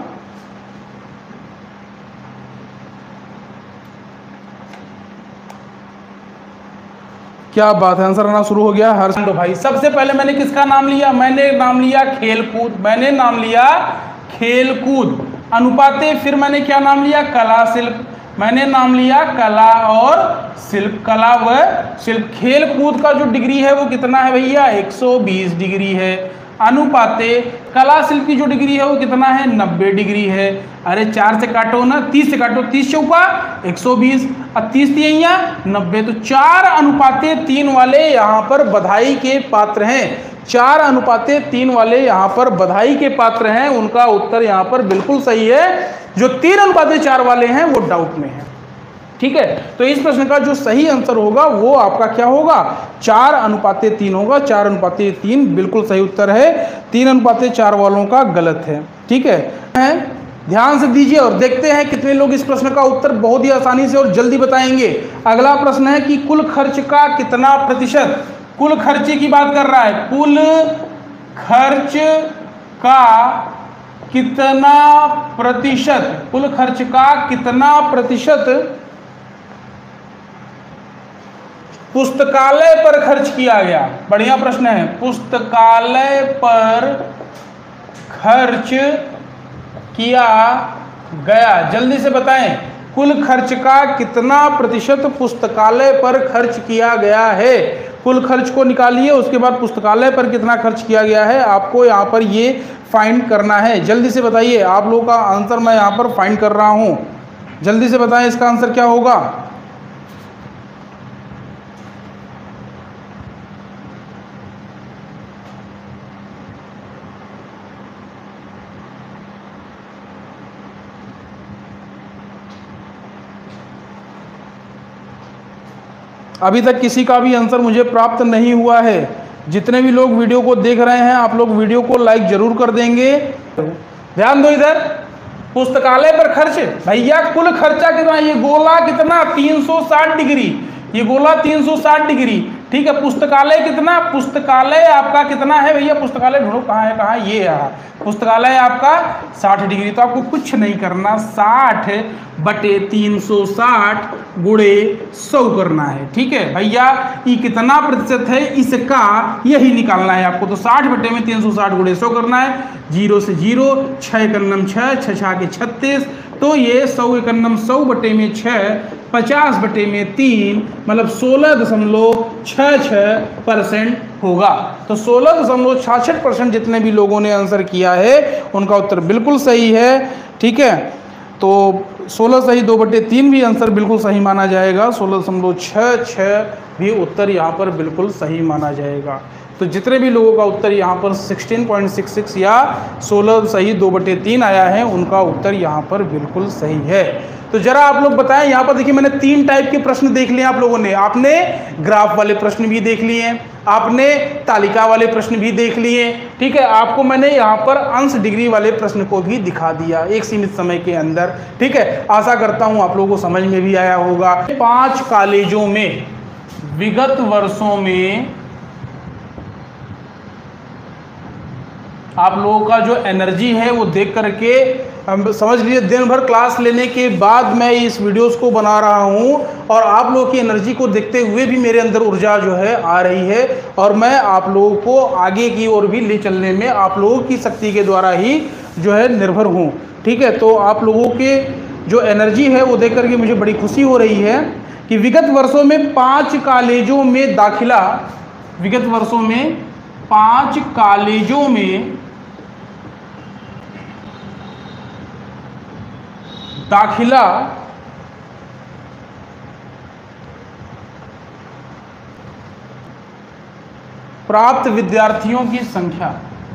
क्या बात है, आंसर आना शुरू हो गया हर तो भाई। सबसे पहले मैंने किसका नाम लिया? मैंने नाम लिया खेल कूद, मैंने नाम लिया खेल कूद अनुपाते, फिर मैंने क्या नाम लिया? कला शिल्प, मैंने नाम लिया कला और शिल्प, कला व शिल्प। खेल कूद का जो डिग्री है वो कितना है भैया? एक सौ बीस डिग्री है। अनुपाते कला शिल्प की जो डिग्री है वो कितना है? नब्बे डिग्री है। अरे चार से काटो ना, तीस से काटो, तीस चौका एक सौ बीस और तीस तिहैया नब्बे, तो चार अनुपाते तीन वाले यहाँ पर बधाई के पात्र हैं। चार अनुपाते तीन वाले यहाँ पर बधाई के पात्र हैं। उनका उत्तर यहाँ पर बिल्कुल सही है। जो तीन अनुपाते चार वाले हैं वो डाउट में है, ठीक है। तो इस प्रश्न का जो सही आंसर होगा वो आपका क्या होगा? चार अनुपाते तीन होगा। चार अनुपाते तीन बिल्कुल सही उत्तर है। तीन अनुपाते चार वालों का गलत है, ठीक है। ध्यान से दीजिए और देखते हैं कितने लोग इस प्रश्न का उत्तर बहुत ही आसानी से और जल्दी बताएंगे। अगला प्रश्न है कि कुल खर्च का कितना प्रतिशत, कुल खर्चे की बात कर रहा है, कुल खर्च का कितना प्रतिशत, कुल खर्च का कितना प्रतिशत पुस्तकालय पर खर्च किया गया? बढ़िया प्रश्न है। पुस्तकालय पर खर्च किया गया, जल्दी से बताएं कुल खर्च का कितना प्रतिशत पुस्तकालय पर खर्च किया गया है। कुल खर्च को निकालिए, उसके बाद पुस्तकालय पर कितना खर्च किया गया है आपको यहाँ पर ये फाइंड करना है। जल्दी से बताइए, आप लोगों का आंसर मैं यहाँ पर फाइंड कर रहा हूँ। जल्दी से बताएं इसका आंसर क्या होगा। अभी तक किसी का भी आंसर मुझे प्राप्त नहीं हुआ है। जितने भी लोग वीडियो को देख रहे हैं, आप लोग वीडियो को लाइक जरूर कर देंगे। ध्यान दो इधर, पुस्तकालय पर खर्च, भैया कुल खर्चा कितना, ये गोला कितना तीन सौ साठ डिग्री, ये गोला तीन सौ साठ डिग्री, ठीक है। पुस्तकालय कितना, पुस्तकालय आपका कितना है भैया, पुस्तकालय ढूंढो कहाँ है, कहाँ ये है, पुस्तकालय आपका साठ डिग्री। तो आपको कुछ नहीं करना, साठ बटे तीन सौ साठ गुणे सौ करना है, ठीक है भैया। ये कितना प्रतिशत है इसका यही निकालना है आपको। तो साठ बटे में तीन सौ साठ गुणे सौ करना है, जीरो से जीरो, छः कन्नम छः, छः छः के छत्तीस, तो ये सौ एकन्नम सौ बटे में छः, पचास बटे में तीन, मतलब सोलह दशमलव छः छः परसेंट होगा। तो सोलह दशमलव छाछठ परसेंट जितने भी लोगों ने आंसर किया है उनका उत्तर बिल्कुल सही है, ठीक है। तो सोलह सही दो बटे तीन भी आंसर बिल्कुल सही माना जाएगा, सोलह दशमलव छः छः भी उत्तर यहाँ पर बिल्कुल सही माना जाएगा। तो जितने भी लोगों का उत्तर यहाँ पर सोलह पॉइंट छह छह या सोलह सही दो बटे तीन आया है, उनका उत्तर यहाँ पर बिल्कुल सही है। तो जरा आप लोग बताएं, यहाँ पर देखिए मैंने तीन टाइप के प्रश्न देख लिए आप लोगों ने। आपने ग्राफ वाले प्रश्न भी देख लिए, आपने तालिका वाले प्रश्न भी देख लिए, ठीक है। आपको मैंने यहाँ पर अंश डिग्री वाले प्रश्न को भी दिखा दिया एक सीमित समय के अंदर, ठीक है। आशा करता हूँ आप लोगों को समझ में भी आया होगा। पांच कॉलेजों में विगत वर्षों में आप लोगों का जो एनर्जी है वो देख करके हम समझ लीजिए दिन भर क्लास लेने के बाद मैं इस वीडियोस को बना रहा हूं, और आप लोगों की एनर्जी को देखते हुए भी मेरे अंदर ऊर्जा जो है आ रही है, और मैं आप लोगों को आगे की ओर भी ले चलने में आप लोगों की शक्ति के द्वारा ही जो है निर्भर हूं, ठीक है। तो आप लोगों के जो एनर्जी है वो देख करके मुझे बड़ी खुशी हो रही है कि विगत वर्षों में पाँच कॉलेजों में दाखिला, विगत वर्षों में पाँच कॉलेजों में दाखिला प्राप्त विद्यार्थियों की संख्या,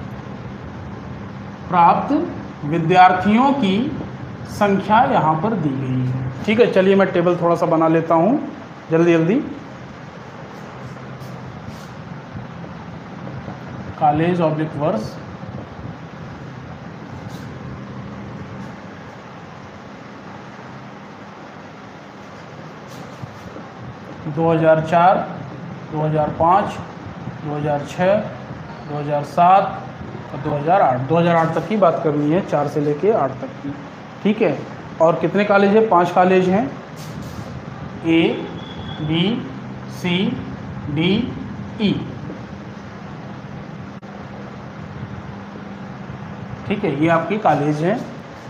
प्राप्त विद्यार्थियों की संख्या यहां पर दी गई है, ठीक है। चलिए मैं टेबल थोड़ा सा बना लेता हूं जल्दी जल्दी। कॉलेज ऑब्लिक वर्ष दो हज़ार चार, दो हज़ार पाँच, दो हज़ार छः, दो हज़ार सात और दो हज़ार आठ, दो हज़ार आठ तक की बात करनी है, चार से लेके आठ तक की, ठीक है। और कितने कॉलेज हैं, पांच कॉलेज हैं, A B C D E, ठीक है, ये आपकी कॉलेज हैं।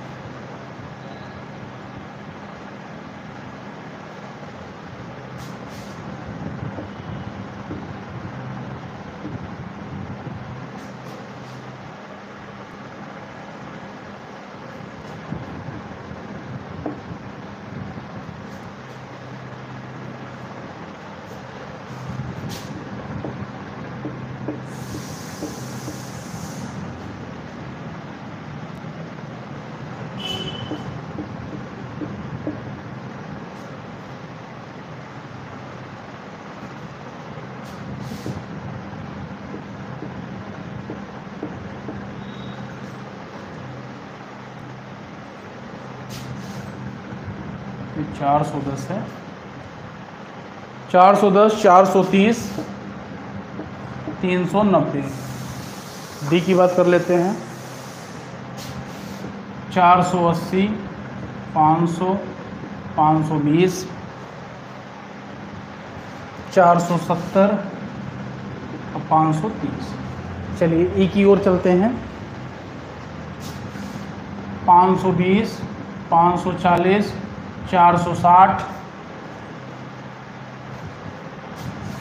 चार सौ दस है, चार सौ दस, चार सौ तीस, तीन सौ नब्बे। डी की बात कर लेते हैं, चार सौ अस्सी, पाँच सौ, पाँच सौ बीस, चार सौ सत्तर और पाँच सौ तीस। चलिए ई की ओर चलते हैं, पाँच सौ बीस, पाँच सौ चालीस, चार सौ साठ,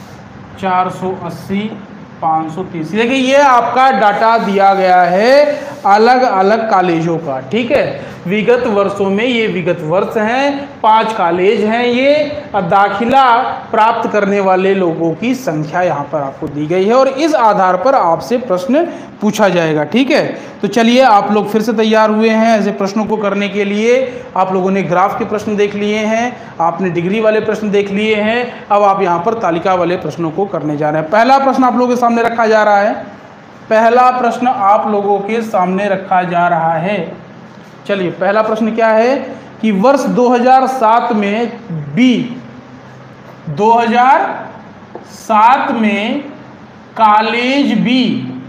चार सौ अस्सी, पाँच सौ तीस। देखिए ये आपका डाटा दिया गया है। अलग अलग कॉलेजों का। ठीक है, विगत वर्षों में ये विगत वर्ष हैं, पांच कॉलेज हैं ये, दाखिला प्राप्त करने वाले लोगों की संख्या यहाँ पर आपको दी गई है और इस आधार पर आपसे प्रश्न पूछा जाएगा। ठीक है, तो चलिए आप लोग फिर से तैयार हुए हैं ऐसे प्रश्नों को करने के लिए। आप लोगों ने ग्राफ के प्रश्न देख लिए हैं, आपने डिग्री वाले प्रश्न देख लिए हैं, अब आप यहाँ पर तालिका वाले प्रश्नों को करने जा रहे हैं। पहला प्रश्न आप लोगों के सामने रखा जा रहा है, पहला प्रश्न आप लोगों के सामने रखा जा रहा है। चलिए पहला प्रश्न क्या है कि वर्ष दो हज़ार सात में बी दो हज़ार सात में कॉलेज बी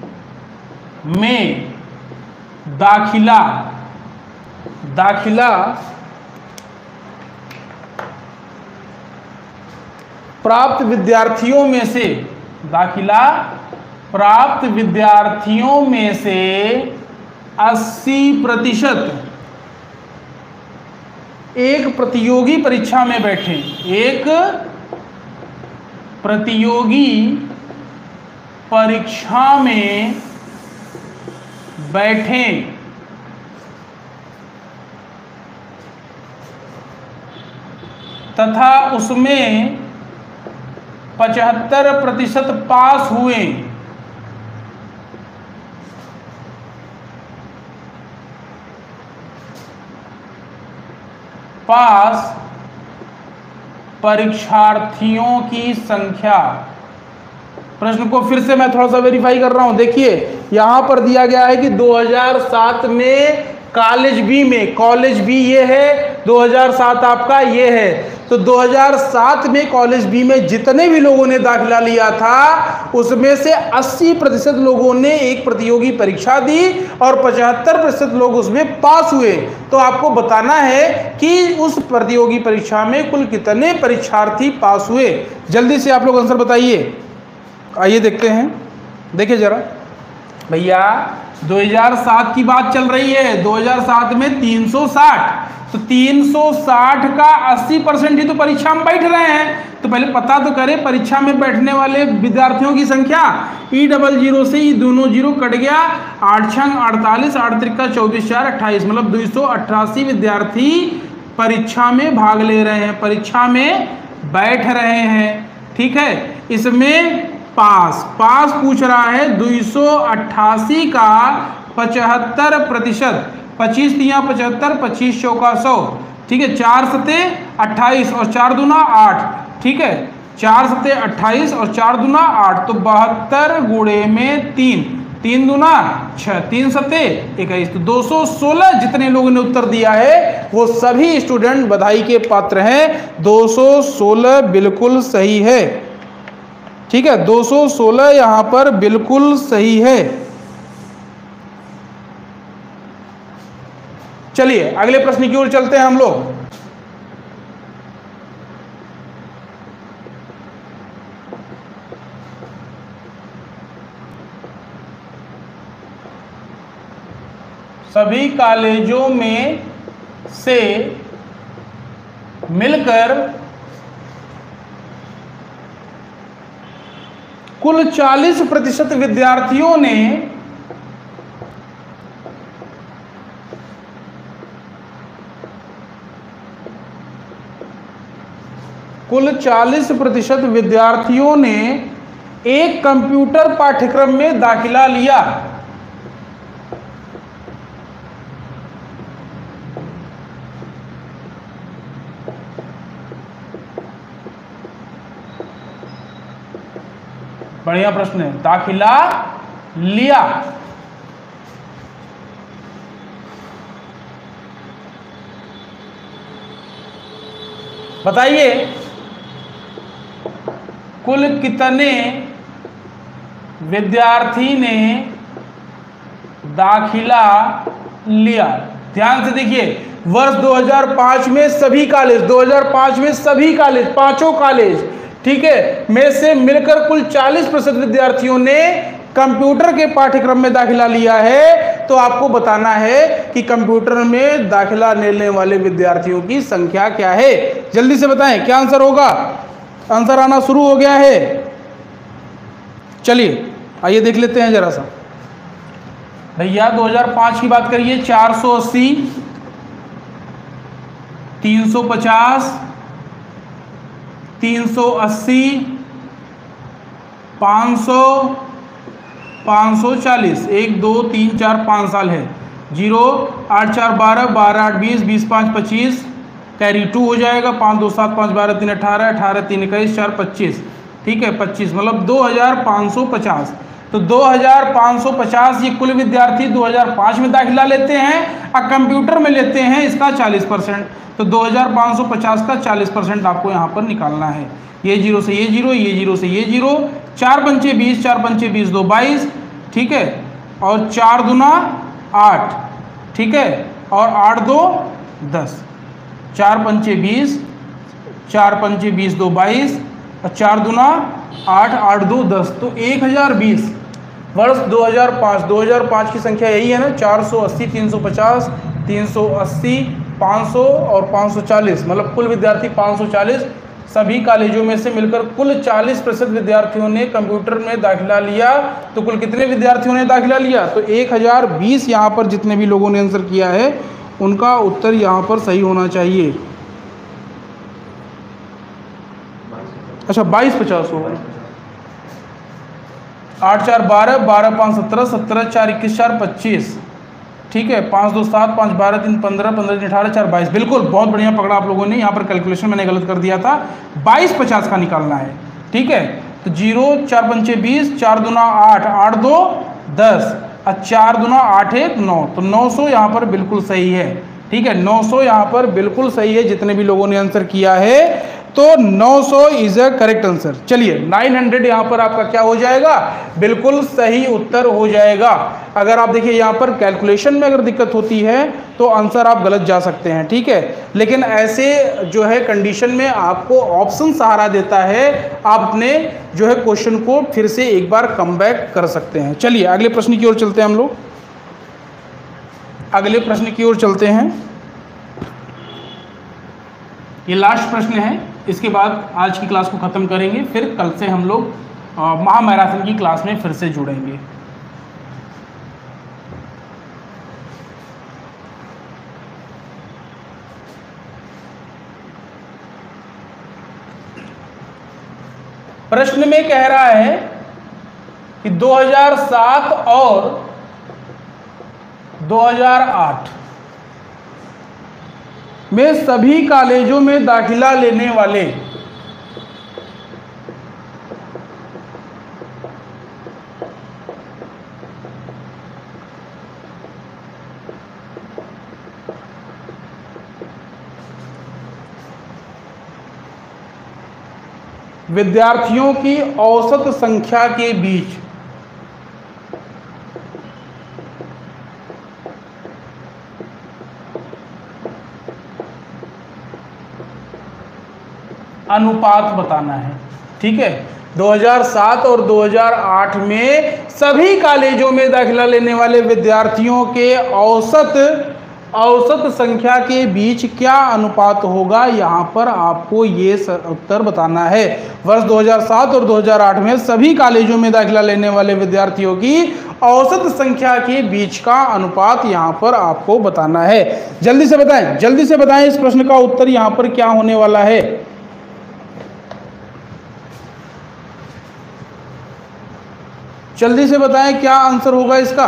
में दाखिला दाखिला प्राप्त विद्यार्थियों में से दाखिला प्राप्त विद्यार्थियों में से अस्सी प्रतिशत एक प्रतियोगी परीक्षा में बैठे एक प्रतियोगी परीक्षा में बैठे तथा उसमें पचहत्तर प्रतिशत पास हुए। पास परीक्षार्थियों की संख्या। प्रश्न को फिर से मैं थोड़ा सा वेरीफाई कर रहा हूं। देखिए यहां पर दिया गया है कि दो हज़ार सात में कॉलेज बी में, कॉलेज बी ये है, दो हज़ार सात आपका ये है, तो दो हज़ार सात में कॉलेज बी में जितने भी लोगों ने दाखिला लिया था उसमें से अस्सी प्रतिशत लोगों ने एक प्रतियोगी परीक्षा दी और पचहत्तर प्रतिशत लोग उसमें पास हुए। तो आपको बताना है कि उस प्रतियोगी परीक्षा में कुल कितने परीक्षार्थी पास हुए। जल्दी से आप लोग आंसर बताइए। आइए देखते हैं, देखिए जरा भैया, दो हज़ार सात की बात चल रही है। दो हज़ार सात में तीन सौ साठ, तो तीन सौ साठ का अस्सी परसेंट ही तो परीक्षा में बैठ रहे हैं। तो पहले पता तो करें परीक्षा में बैठने वाले विद्यार्थियों की संख्या। ई डबल जीरो से ये दोनों जीरो कट गया, आठ छंग अड़तालीस, आठ त्रिका चौबीस, चार अट्ठाईस, मतलब दो सौ अट्ठासी विद्यार्थी परीक्षा में भाग ले रहे हैं, परीक्षा में बैठ रहे हैं। ठीक है, इसमें पास पास पूछ रहा है दो सौ अट्ठासी का पचहत्तर प्रतिशत, पच्चीस तिया पचहत्तर, पच्चीस चौका सौ। ठीक है, चार सते अट्ठाईस और चार दूना आठ। ठीक है, चार सते अट्ठाईस और चार दूना आठ, तो बहत्तर गुणे में तीन, तीन दूना छः, तीन सते इक्कीस, तो दो सौ सोलह जितने लोगों ने उत्तर दिया है वो सभी स्टूडेंट बधाई के पात्र हैं। दो सौ सोलह बिल्कुल सही है। ठीक है, दो सौ सोलह यहां पर बिल्कुल सही है। चलिए अगले प्रश्न की ओर चलते हैं हम लोग। सभी कॉलेजों में से मिलकर कुल चालीस प्रतिशत विद्यार्थियों ने कुल चालीस प्रतिशत विद्यार्थियों ने एक कंप्यूटर पाठ्यक्रम में दाखिला लिया। बढ़िया प्रश्न है, दाखिला लिया। बताइए कुल कितने विद्यार्थी ने दाखिला लिया। ध्यान से देखिए, वर्ष दो हज़ार पाँच में सभी कॉलेज, दो हज़ार पाँच में सभी कॉलेज, पांचों कॉलेज, ठीक है, में से मिलकर कुल चालीस प्रतिशत विद्यार्थियों ने कंप्यूटर के पाठ्यक्रम में दाखिला लिया है। तो आपको बताना है कि कंप्यूटर में दाखिला लेने वाले विद्यार्थियों की संख्या क्या है। जल्दी से बताएं क्या आंसर होगा। आंसर आना शुरू हो गया है। चलिए आइए देख लेते हैं जरा सा। भैया दो हज़ार पाँच की बात करिए, चार सौ अस्सी, तीन सौ पचास, तीन सौ अस्सी, पाँच सौ, पाँच सौ चालीस, एक दो तीन चार पाँच साल है। जीरो, आठ चार बारह, बारह आठ बीस, बीस पाँच पच्चीस, कैरी टू हो जाएगा, पाँच दो सात, पाँच बारह तीन अठारह, अठारह तीन इक्कीस, चार पच्चीस, ठीक है पच्चीस, मतलब दो हज़ार पाँच सौ पचास। तो दो हज़ार पाँच सौ पचास ये कुल विद्यार्थी दो हज़ार पाँच में दाखिला लेते हैं और कंप्यूटर में लेते हैं इसका चालीस परसेंट। तो दो हज़ार पाँच सौ पचास का चालीस परसेंट आपको यहाँ पर निकालना है। ये जीरो से ये जीरो, ये जीरो से ये जीरो, चार पंचे बीस, चार पंचे बीस, दो बाईस, ठीक है, और चार दुना आठ, ठीक है, और आठ दो दस, चार पंचे बीस, चार पंचे बीस, दो बाईस, और चार दुना आठ, आठ दो दस, तो एक हज़ार बीस वर्ष दो हज़ार पाँच। दो हज़ार पाँच की संख्या यही है ना, चार सौ अस्सी, तीन सौ पचास, तीन सौ अस्सी, पाँच सौ और पाँच सौ चालीस, मतलब कुल विद्यार्थी पाँच सौ चालीस। सभी कॉलेजों में से मिलकर कुल चालीस प्रतिशत विद्यार्थियों ने कंप्यूटर में दाखिला लिया। तो कुल कितने विद्यार्थियों ने दाखिला लिया? तो एक हज़ार बीस यहाँ पर जितने भी लोगों ने आंसर किया है उनका उत्तर यहाँ पर सही होना चाहिए। अच्छा, बाईस पचास होगा। आठ चार बारह, बारह पाँच सत्रह, सत्रह चार इक्कीस, चार पच्चीस, ठीक है, पाँच दो सात, पाँच बारह तीन पंद्रह, पंद्रह तीन अठारह, चार बाईस। बिल्कुल, बहुत बढ़िया पकड़ा आप लोगों ने। यहाँ पर कैलकुलेशन मैंने गलत कर दिया था, बाईस पचास का निकालना है, ठीक है। तो जीरो, चार पंचे बीस, चार दुना आठ, आठ दो दस, और चार दुना आठ एक नौ, तो नौ सौ यहाँ पर बिल्कुल सही है, ठीक है। नौ सौ यहाँ पर बिल्कुल सही है जितने भी लोगों ने आंसर किया है, तो नौ सौ इज अ करेक्ट आंसर। चलिए, नौ सौ यहाँ पर आपका क्या हो जाएगा? बिल्कुल सही उत्तर हो जाएगा। अगर आप देखिए यहाँ पर कैलकुलेशन में अगर दिक्कत होती है तो आंसर आप गलत जा सकते हैं, ठीक है। लेकिन ऐसे जो है कंडीशन में आपको ऑप्शन सहारा देता है, आप अपने जो है क्वेश्चन को फिर से एक बार कम बैक कर सकते हैं। चलिए अगले प्रश्न की ओर चलते हैं हम लोग। अगले प्रश्न की ओर चलते हैं। ये लास्ट प्रश्न है, इसके बाद आज की क्लास को ख़त्म करेंगे। फिर कल से हम लोग महामैराथन की क्लास में फिर से जुड़ेंगे। प्रश्न में कह रहा है कि दो हज़ार सात और दो हज़ार आठ में सभी कॉलेजों में दाखिला लेने वाले विद्यार्थियों की औसत संख्या के बीच अनुपात बताना है, ठीक है। दो हज़ार सात और दो हज़ार आठ में सभी कॉलेजों में दाखिला लेने वाले विद्यार्थियों के औसत औसत संख्या के बीच क्या अनुपात होगा, यहाँ पर आपको ये उत्तर बताना है। वर्ष दो हज़ार सात और दो हज़ार आठ में सभी कॉलेजों में दाखिला लेने वाले विद्यार्थियों की औसत संख्या के बीच का अनुपात यहाँ पर आपको बताना है। जल्दी से बताएं, जल्दी से बताएं इस प्रश्न का उत्तर यहाँ पर क्या होने वाला है। जल्दी से बताएं क्या आंसर होगा इसका।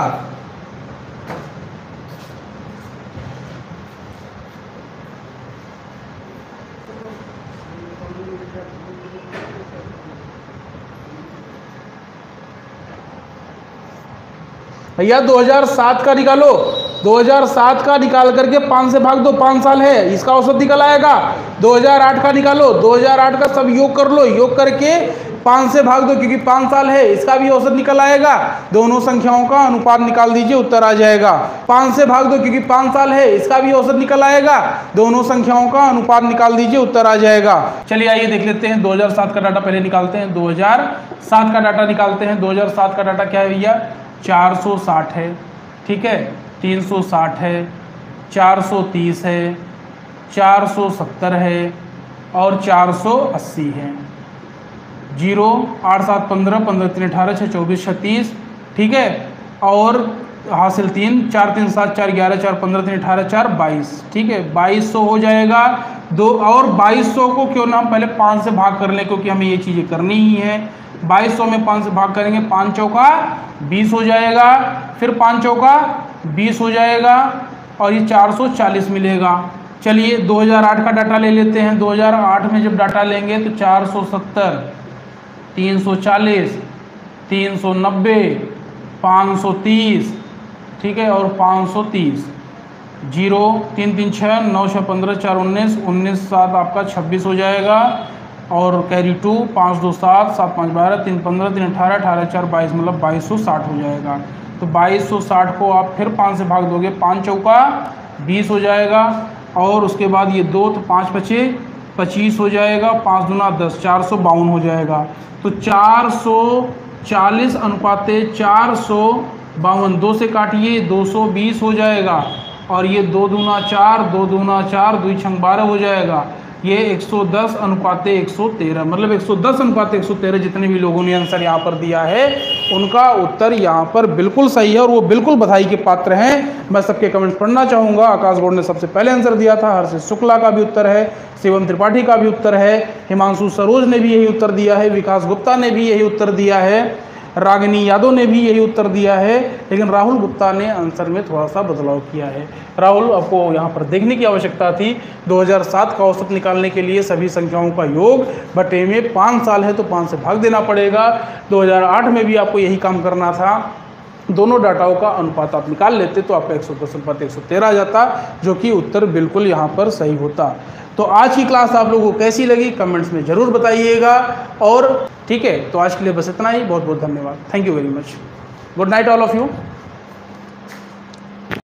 भैया दो हज़ार सात का निकालो, दो हज़ार सात का निकाल करके पाँच से भाग दो, पाँच साल है, इसका औसत निकल आएगा। दो हज़ार आठ का निकालो, दो हज़ार आठ का सब योग कर लो, योग करके पाँच से भाग दो क्योंकि पाँच साल है, इसका भी औसत निकल आएगा। दोनों संख्याओं का अनुपात निकाल दीजिए, उत्तर आ जाएगा। पाँच से भाग दो क्योंकि पाँच साल है, इसका भी औसत निकल आएगा। दोनों संख्याओं का अनुपात निकाल दीजिए, उत्तर आ जाएगा। चलिए आइए देख लेते हैं। दो हज़ार सात का डाटा पहले निकालते हैं। दो हज़ार सात का डाटा निकालते हैं। दो हज़ार सात का डाटा क्या है भैया? चार सौ साठ है, ठीक है, तीन सौ साठ है, चार सौ तीस है, चार सौ सत्तर है और चार सौ अस्सी है। जीरो, आठ सात पंद्रह, पंद्रह तीन अठारह, छः चौबीस, छत्तीस, ठीक है, और हासिल तीन, चार तीन सात, चार ग्यारह, चार पंद्रह, तीन अठारह, चार बाईस। ठीक है, बाईस सौ हो जाएगा दो, और बाईस सौ को क्यों ना हम पहले पाँच से भाग कर लें, क्योंकि हमें ये चीज़ें करनी ही है। बाईस सौ में पाँच से भाग करेंगे, पाँच चौका बीस हो जाएगा, फिर पाँच चौका बीस हो जाएगा, और ये चार सौ चालीस मिलेगा। चलिए दो हज़ार आठ का डाटा ले लेते हैं। दो हज़ार आठ में जब डाटा लेंगे तो चार सौ सत्तर, तीन सौ चालीस, तीन सौ नब्बे, पाँच सौ तीस, ठीक है, और पाँच सौ तीस। जीरो, तीन तीन छः, नौ छः पंद्रह, चार उन्नीस, उन्नीस सात आपका छब्बीस हो जाएगा, और कैरी टू, पाँच दो सात, सात पाँच बारह, तीन पंद्रह, तीन अठारह, अठारह चार बाईस, मतलब बाईस सौ साठ हो जाएगा। तो बाईस सौ साठ को आप फिर पाँच से भाग दोगे, पाँच चौका बीस हो जाएगा, और उसके बाद ये दो, तो पाँच पचे पच्चीस हो जाएगा, पाँच दूना दस, चार सौ बावन हो जाएगा। तो चार सौ चालीस अनुपाते चार सौ बावन, दो से काटिए, दो सौ बीस हो जाएगा, और ये दो दूना चार, दो दूना चार, दो छंग बारह हो जाएगा। ये एक सौ दस अनुपाते एक सौ तेरह, मतलब एक सौ दस अनुपाते एक सौ तेरह जितने भी लोगों ने आंसर यहाँ पर दिया है उनका उत्तर यहाँ पर बिल्कुल सही है, और वो बिल्कुल बधाई के पात्र हैं। मैं सबके कमेंट्स पढ़ना चाहूँगा। आकाश गौड़ ने सबसे पहले आंसर दिया था, हर्षित शुक्ला का भी उत्तर है, शिवम त्रिपाठी का भी उत्तर है, हिमांशु सरोज ने भी यही उत्तर दिया है, विकास गुप्ता ने भी यही उत्तर दिया है, रागिनी यादव ने भी यही उत्तर दिया है, लेकिन राहुल गुप्ता ने आंसर में थोड़ा सा बदलाव किया है। राहुल, आपको यहाँ पर देखने की आवश्यकता थी, दो हज़ार सात का औसत निकालने के लिए सभी संख्याओं का योग बटे में पाँच साल है तो पाँच से भाग देना पड़ेगा। दो हज़ार आठ में भी आपको यही काम करना था, दोनों डाटाओं का अनुपात आप निकाल लेते तो आपका एक सौ दस अनुपात एक सौ तेरह आ जाता, जो कि उत्तर बिल्कुल यहाँ पर सही होता। तो आज की क्लास आप लोगों को कैसी लगी कमेंट्स में ज़रूर बताइएगा, और ठीक है, तो आज के लिए बस इतना ही। बहुत बहुत धन्यवाद। Thank you very much. Good night all of you.